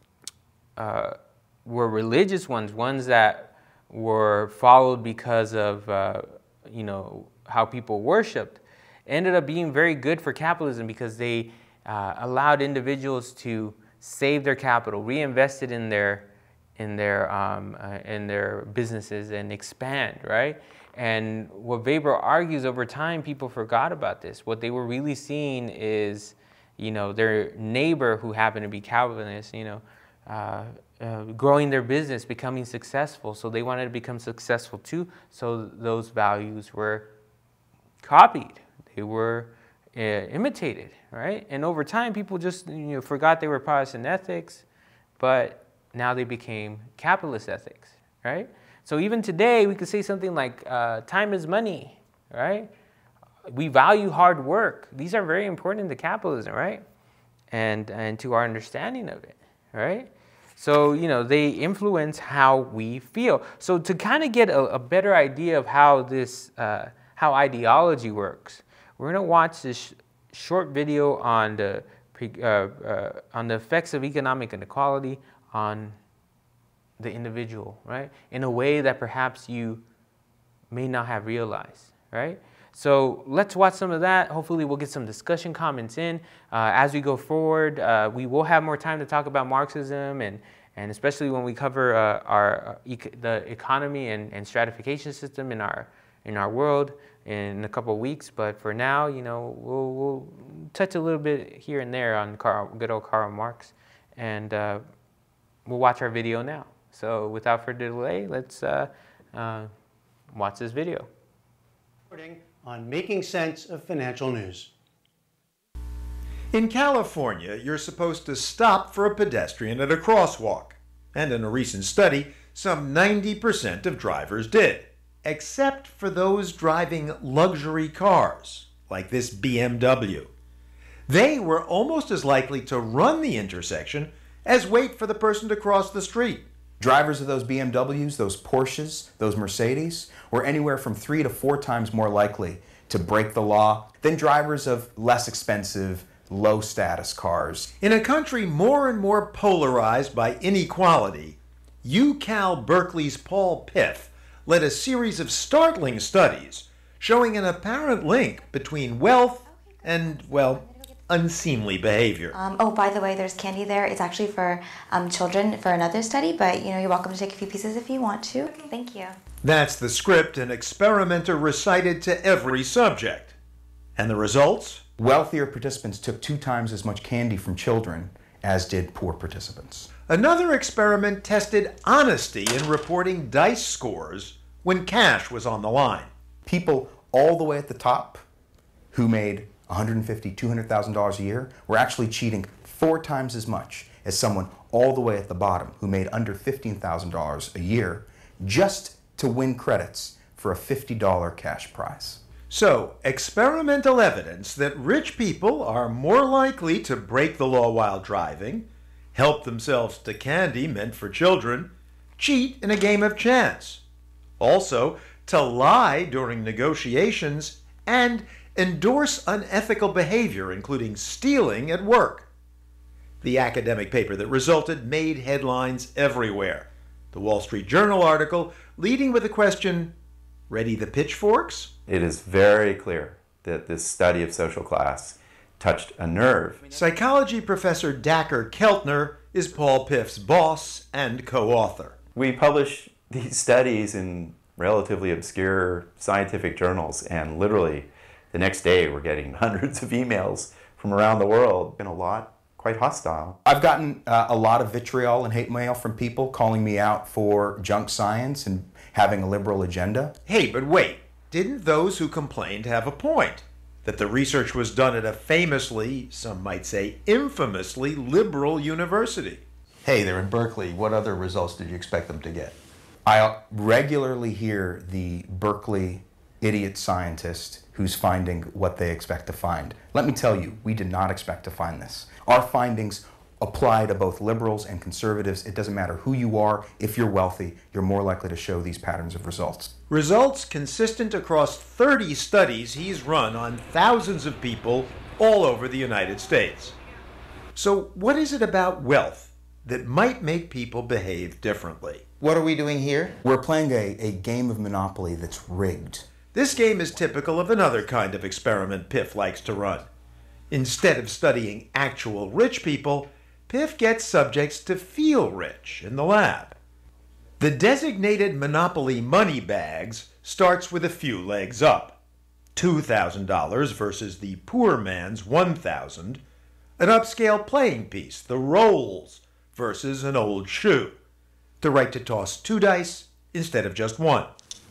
uh, were religious ones, ones that were followed because of, uh, you know, how people worshipped, ended up being very good for capitalism because they uh, allowed individuals to save their capital, reinvest it in their in their um, uh, in their businesses, and expand, right? And what Weber argues, over time, people forgot about this. What they were really seeing is, you know, their neighbor who happened to be Calvinist, you know, uh, uh, growing their business, becoming successful. So they wanted to become successful too. So those values were copied. They were uh, imitated, right? And over time, people just, you know, forgot they were Protestant ethics, but now they became capitalist ethics, right? So even today, we could say something like, uh, time is money, right? We value hard work. These are very important to capitalism, right? And, and to our understanding of it, right? So, you know, they influence how we feel. So to kind of get a, a better idea of how this, uh, how ideology works, we're going to watch this sh short video on the, uh, uh, on the effects of economic inequality on the individual, right? In a way that perhaps you may not have realized, right? So let's watch some of that. Hopefully we'll get some discussion comments in. Uh, as we go forward, uh, we will have more time to talk about Marxism, and, and especially when we cover uh, our, uh, ec the economy and, and stratification system in our, in our world in a couple of weeks. But for now, you know, we'll, we'll touch a little bit here and there on Karl, good old Karl Marx, and uh, we'll watch our video now. So without further delay, let's uh, uh, watch this video. On making sense of financial news. In California, you're supposed to stop for a pedestrian at a crosswalk. And in a recent study, some ninety percent of drivers did. Except for those driving luxury cars, like this B M W. They were almost as likely to run the intersection as wait for the person to cross the street. Drivers of those B M Ws, those Porsches, those Mercedes were anywhere from three to four times more likely to break the law than drivers of less expensive, low-status cars. In a country more and more polarized by inequality, UCal Berkeley's Paul Piff led a series of startling studies showing an apparent link between wealth and, well, unseemly behavior. Um, oh, by the way, there's candy there. It's actually for um, children for another study, but you know, you're welcome to take a few pieces if you want to. Okay. Thank you. That's the script an experimenter recited to every subject. And the results? Wealthier participants took two times as much candy from children as did poor participants. Another experiment tested honesty in reporting dice scores when cash was on the line. People all the way at the top who made one hundred fifty thousand dollars, two hundred thousand dollars a year were actually cheating four times as much as someone all the way at the bottom who made under fifteen thousand dollars a year just to win credits for a fifty dollar cash prize. So, experimental evidence that rich people are more likely to break the law while driving, help themselves to candy meant for children, cheat in a game of chance. Also, to lie during negotiations, and endorse unethical behavior, including stealing at work. The academic paper that resulted made headlines everywhere. The Wall Street Journal article leading with the question, ready the pitchforks? It is very clear that this study of social class touched a nerve. Psychology professor Dacher Keltner is Paul Piff's boss and co-author. We publish these studies in relatively obscure scientific journals, and literally the next day we're getting hundreds of emails from around the world, and a lot quite hostile. I've gotten uh, a lot of vitriol and hate mail from people calling me out for junk science and having a liberal agenda. Hey, but wait, didn't those who complained have a point? That the research was done at a famously, some might say infamously, liberal university. Hey, they're in Berkeley. What other results did you expect them to get? I regularly hear the Berkeley idiot scientist who's finding what they expect to find. Let me tell you, we did not expect to find this. Our findings apply to both liberals and conservatives. It doesn't matter who you are. If you're wealthy, you're more likely to show these patterns of results. Results consistent across thirty studies he's run on thousands of people all over the United States. So what is it about wealth that might make people behave differently? What are we doing here? We're playing a, a game of Monopoly that's rigged. This game is typical of another kind of experiment Piff likes to run. Instead of studying actual rich people, Piff gets subjects to feel rich in the lab. The designated Monopoly money bags starts with a few legs up. two thousand dollars versus the poor man's one thousand dollars, an upscale playing piece, the rolls, versus an old shoe. The right to toss two dice instead of just one.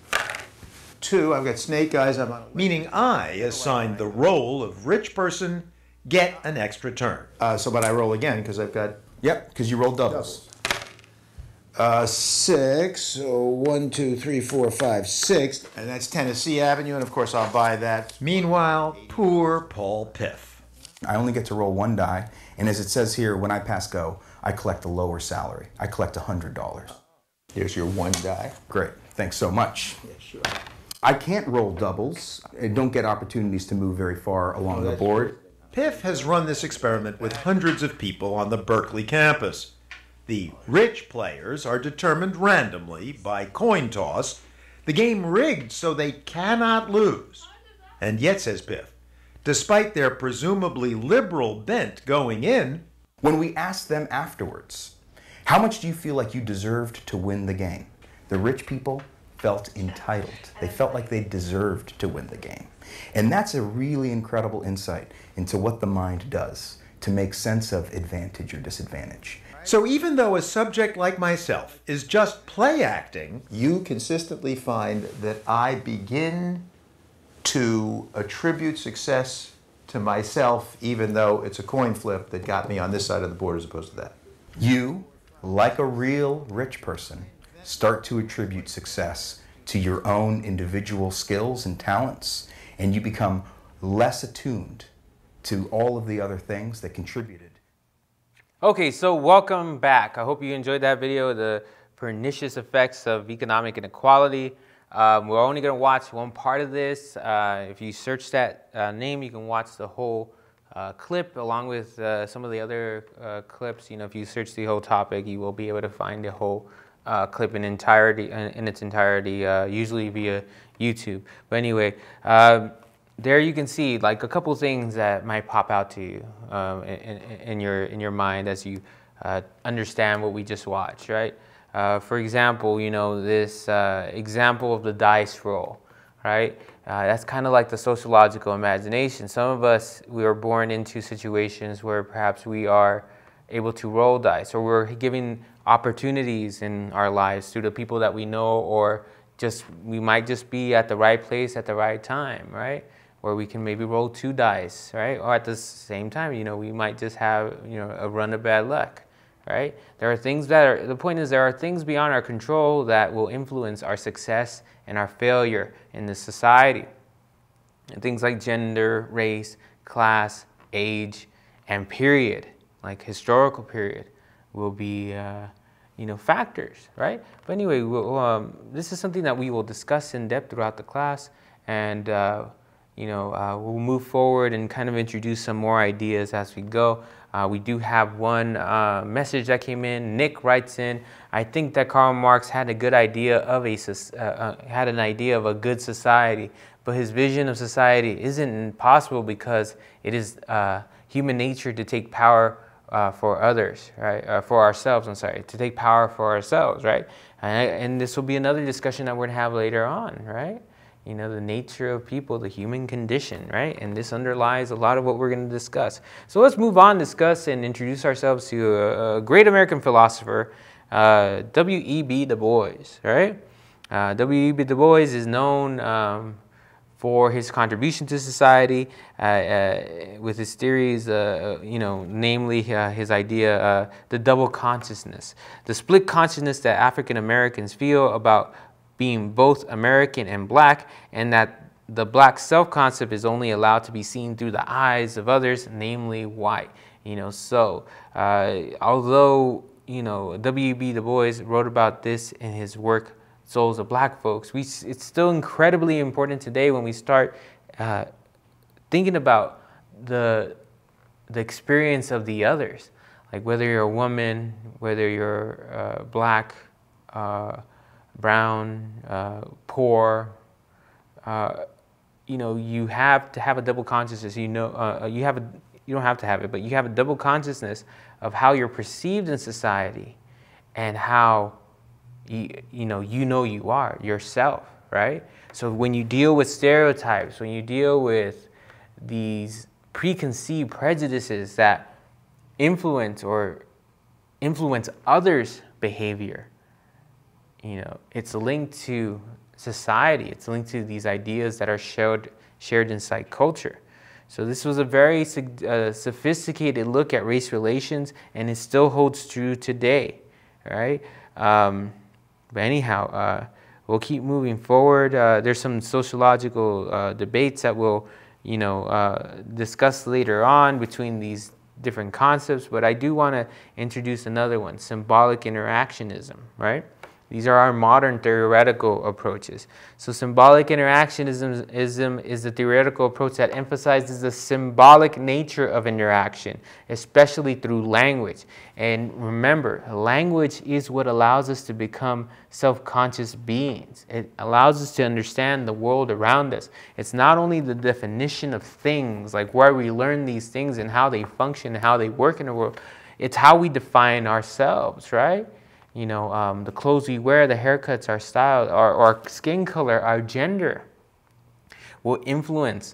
Two, I've got snake eyes. I'm on. Meaning I assign the roll of rich person, get an extra turn. Uh, so, but I roll again because I've got. Yep, because you rolled doubles. Uh, six. So one, two, three, four, five, six, and that's Tennessee Avenue, and of course I'll buy that. Meanwhile, poor Paul Piff. I only get to roll one die, and as it says here, when I pass go, I collect a lower salary. I collect one hundred dollars. Here's your one die. Great, thanks so much. Yeah, sure. I can't roll doubles. I don't get opportunities to move very far along the board. Piff has run this experiment with hundreds of people on the Berkeley campus. The rich players are determined randomly by coin toss, the game rigged so they cannot lose. And yet, says Piff, despite their presumably liberal bent going in, when we asked them afterwards, how much do you feel like you deserved to win the game? The rich people felt entitled. They felt like they deserved to win the game. And that's a really incredible insight into what the mind does to make sense of advantage or disadvantage. So even though a subject like myself is just play acting, you consistently find that I begin to attribute success to myself, even though it's a coin flip that got me on this side of the board as opposed to that. You, like a real rich person, start to attribute success to your own individual skills and talents, and you become less attuned to all of the other things that contributed. Okay, so welcome back. I hope you enjoyed that video, the pernicious effects of economic inequality. Um, we're only going to watch one part of this. Uh, if you search that uh, name, you can watch the whole uh, clip along with uh, some of the other uh, clips. You know, if you search the whole topic, you will be able to find the whole Uh, clip in entirety, in, in its entirety, uh, usually via YouTube. But anyway, uh, there you can see like a couple things that might pop out to you um, in, in your in your mind as you uh, understand what we just watched, right? Uh, for example, you know this uh, example of the dice roll, right? Uh, that's kind of like the sociological imagination. Some of us, we are born into situations where perhaps we are able to roll dice, or we're giving opportunities in our lives to the people that we know, or just we might just be at the right place at the right time, right? Where we can maybe roll two dice, right? Or at the same time, you know, we might just have, you know, a run of bad luck, right? There are things that are, the point is there are things beyond our control that will influence our success and our failure in this society. And things like gender, race, class, age, and period, like historical period, will be uh, you know, factors, right? But anyway, we'll, um, this is something that we will discuss in depth throughout the class, and uh, you know, uh, we'll move forward and kind of introduce some more ideas as we go. Uh, we do have one uh, message that came in. Nick writes in, I think that Karl Marx had a good idea of a uh, uh, had an idea of a good society, but his vision of society isn't possible because it is uh, human nature to take power Uh, for others, right? Uh, for ourselves, I'm sorry, to take power for ourselves, right? And, and this will be another discussion that we're going to have later on, right? You know, the nature of people, the human condition, right? And this underlies a lot of what we're going to discuss. So let's move on, discuss, and introduce ourselves to a, a great American philosopher, uh, W E B Du Bois, right? Uh, W E B Du Bois is known um, for his contribution to society uh, uh, with his theories, uh, you know, namely uh, his idea, uh, the double consciousness, the split consciousness that African Americans feel about being both American and black, and that the black self-concept is only allowed to be seen through the eyes of others, namely white. You know, so uh, although, you know, W E B Du Bois wrote about this in his work, Souls of Black Folks, we, it's still incredibly important today when we start uh, thinking about the, the experience of the others. Like whether you're a woman, whether you're uh, black, uh, brown, uh, poor, uh, you know, you have to have a double consciousness. You know, uh, you have a, you don't have to have it, but you have a double consciousness of how you're perceived in society and how You, you know, you know you are yourself, right? So when you deal with stereotypes, when you deal with these preconceived prejudices that influence or influence others' behavior. You know, it's linked to society. It's linked to these ideas that are shared, shared inside culture. So this was a very uh, sophisticated look at race relations, and it still holds true today, right? Um, but anyhow, uh, we'll keep moving forward. Uh, there's some sociological uh, debates that we'll, you know, uh, discuss later on between these different concepts, but I do want to introduce another one, symbolic interactionism, right? These are our modern theoretical approaches. So symbolic interactionism is the theoretical approach that emphasizes the symbolic nature of interaction, especially through language. And remember, language is what allows us to become self-conscious beings. It allows us to understand the world around us. It's not only the definition of things, like where we learn these things and how they function and how they work in the world. It's how we define ourselves, right? You know, um, the clothes we wear, the haircuts, our style, our, our skin color, our gender will influence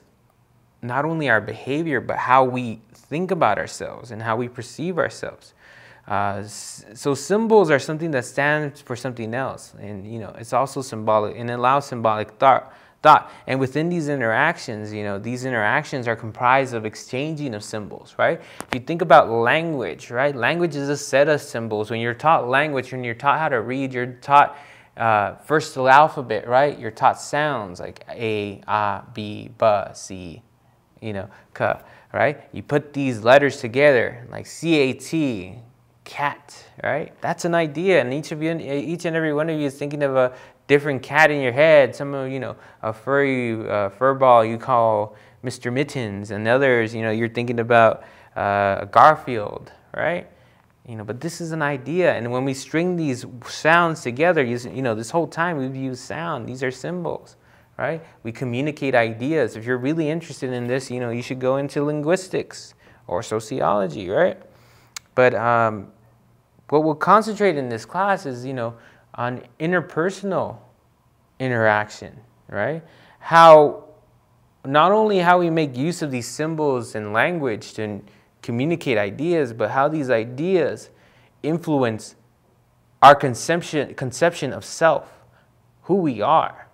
not only our behavior, but how we think about ourselves and how we perceive ourselves. Uh, so symbols are something that stands for something else. And, you know, it's also symbolic and it allows symbolic thought. Thought. And within these interactions, you know, these interactions are comprised of exchanging of symbols, right? If you think about language, right? Language is a set of symbols. When you're taught language, when you're taught how to read, you're taught uh, first the alphabet, right? You're taught sounds like A, A, B, B, C, you know, K, right? You put these letters together like C A T, cat, right? That's an idea, and each of you, each and every one of you is thinking of a different cat in your head. Some of, you know, a furry uh, fur ball you call Mister Mittens, and others, you know, you're thinking about uh, Garfield, right? You know, but this is an idea, and when we string these sounds together, you, you know, this whole time we've used sound. These are symbols, right? We communicate ideas. If you're really interested in this, you know, you should go into linguistics or sociology, right? But um, what we'll concentrate in this class is, you know, on interpersonal interaction, right? How, not only how we make use of these symbols and language to communicate ideas, but how these ideas influence our conception, conception of self, who we are,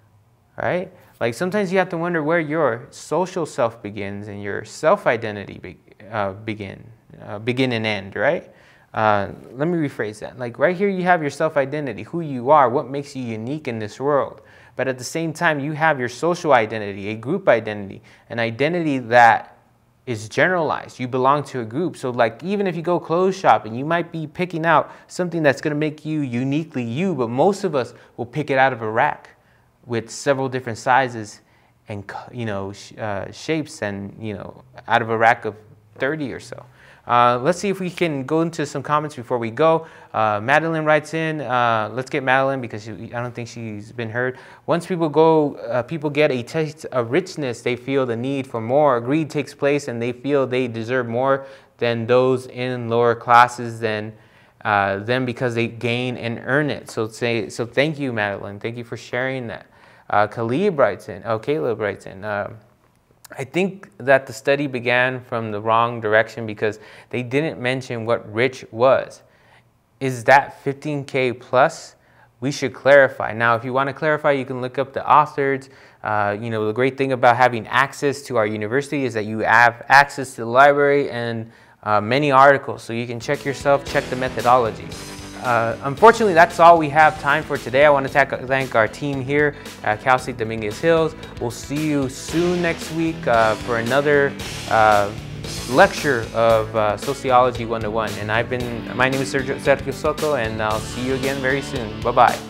right? Like sometimes you have to wonder where your social self begins and your self-identity be, uh, begin, uh, begin and end, right? Uh, let me rephrase that. Like right here you have your self-identity, who you are, what makes you unique in this world. But at the same time you have your social identity, a group identity, an identity that is generalized. You belong to a group. So like even if you go clothes shopping, you might be picking out something that's going to make you uniquely you, but most of us will pick it out of a rack with several different sizes and, you know, sh uh, shapes, and, you know, out of a rack of thirty or so. Uh, let's see if we can go into some comments before we go. Uh, Madeline writes in. Uh, let's get Madeline because she, I don't think she's been heard. Once people go, uh, people get a taste of richness, they feel the need for more. Greed takes place, and they feel they deserve more than those in lower classes than uh, them because they gain and earn it. So say, so thank you, Madeline. Thank you for sharing that. Uh, Khalib writes in. Oh, Caleb writes in. Uh, I think that the study began from the wrong direction because they didn't mention what rich was. Is that fifteen K plus? We should clarify. Now, if you want to clarify, you can look up the authors. Uh, you know, the great thing about having access to our university is that you have access to the library and uh, many articles, so you can check yourself, check the methodology. Uh, unfortunately, that's all we have time for today. I want to thank our team here at Cal State Dominguez Hills. We'll see you soon next week uh, for another uh, lecture of uh, Sociology one oh one. And I've been, my name is Sergio, Sergio Soto, and I'll see you again very soon. Bye-bye.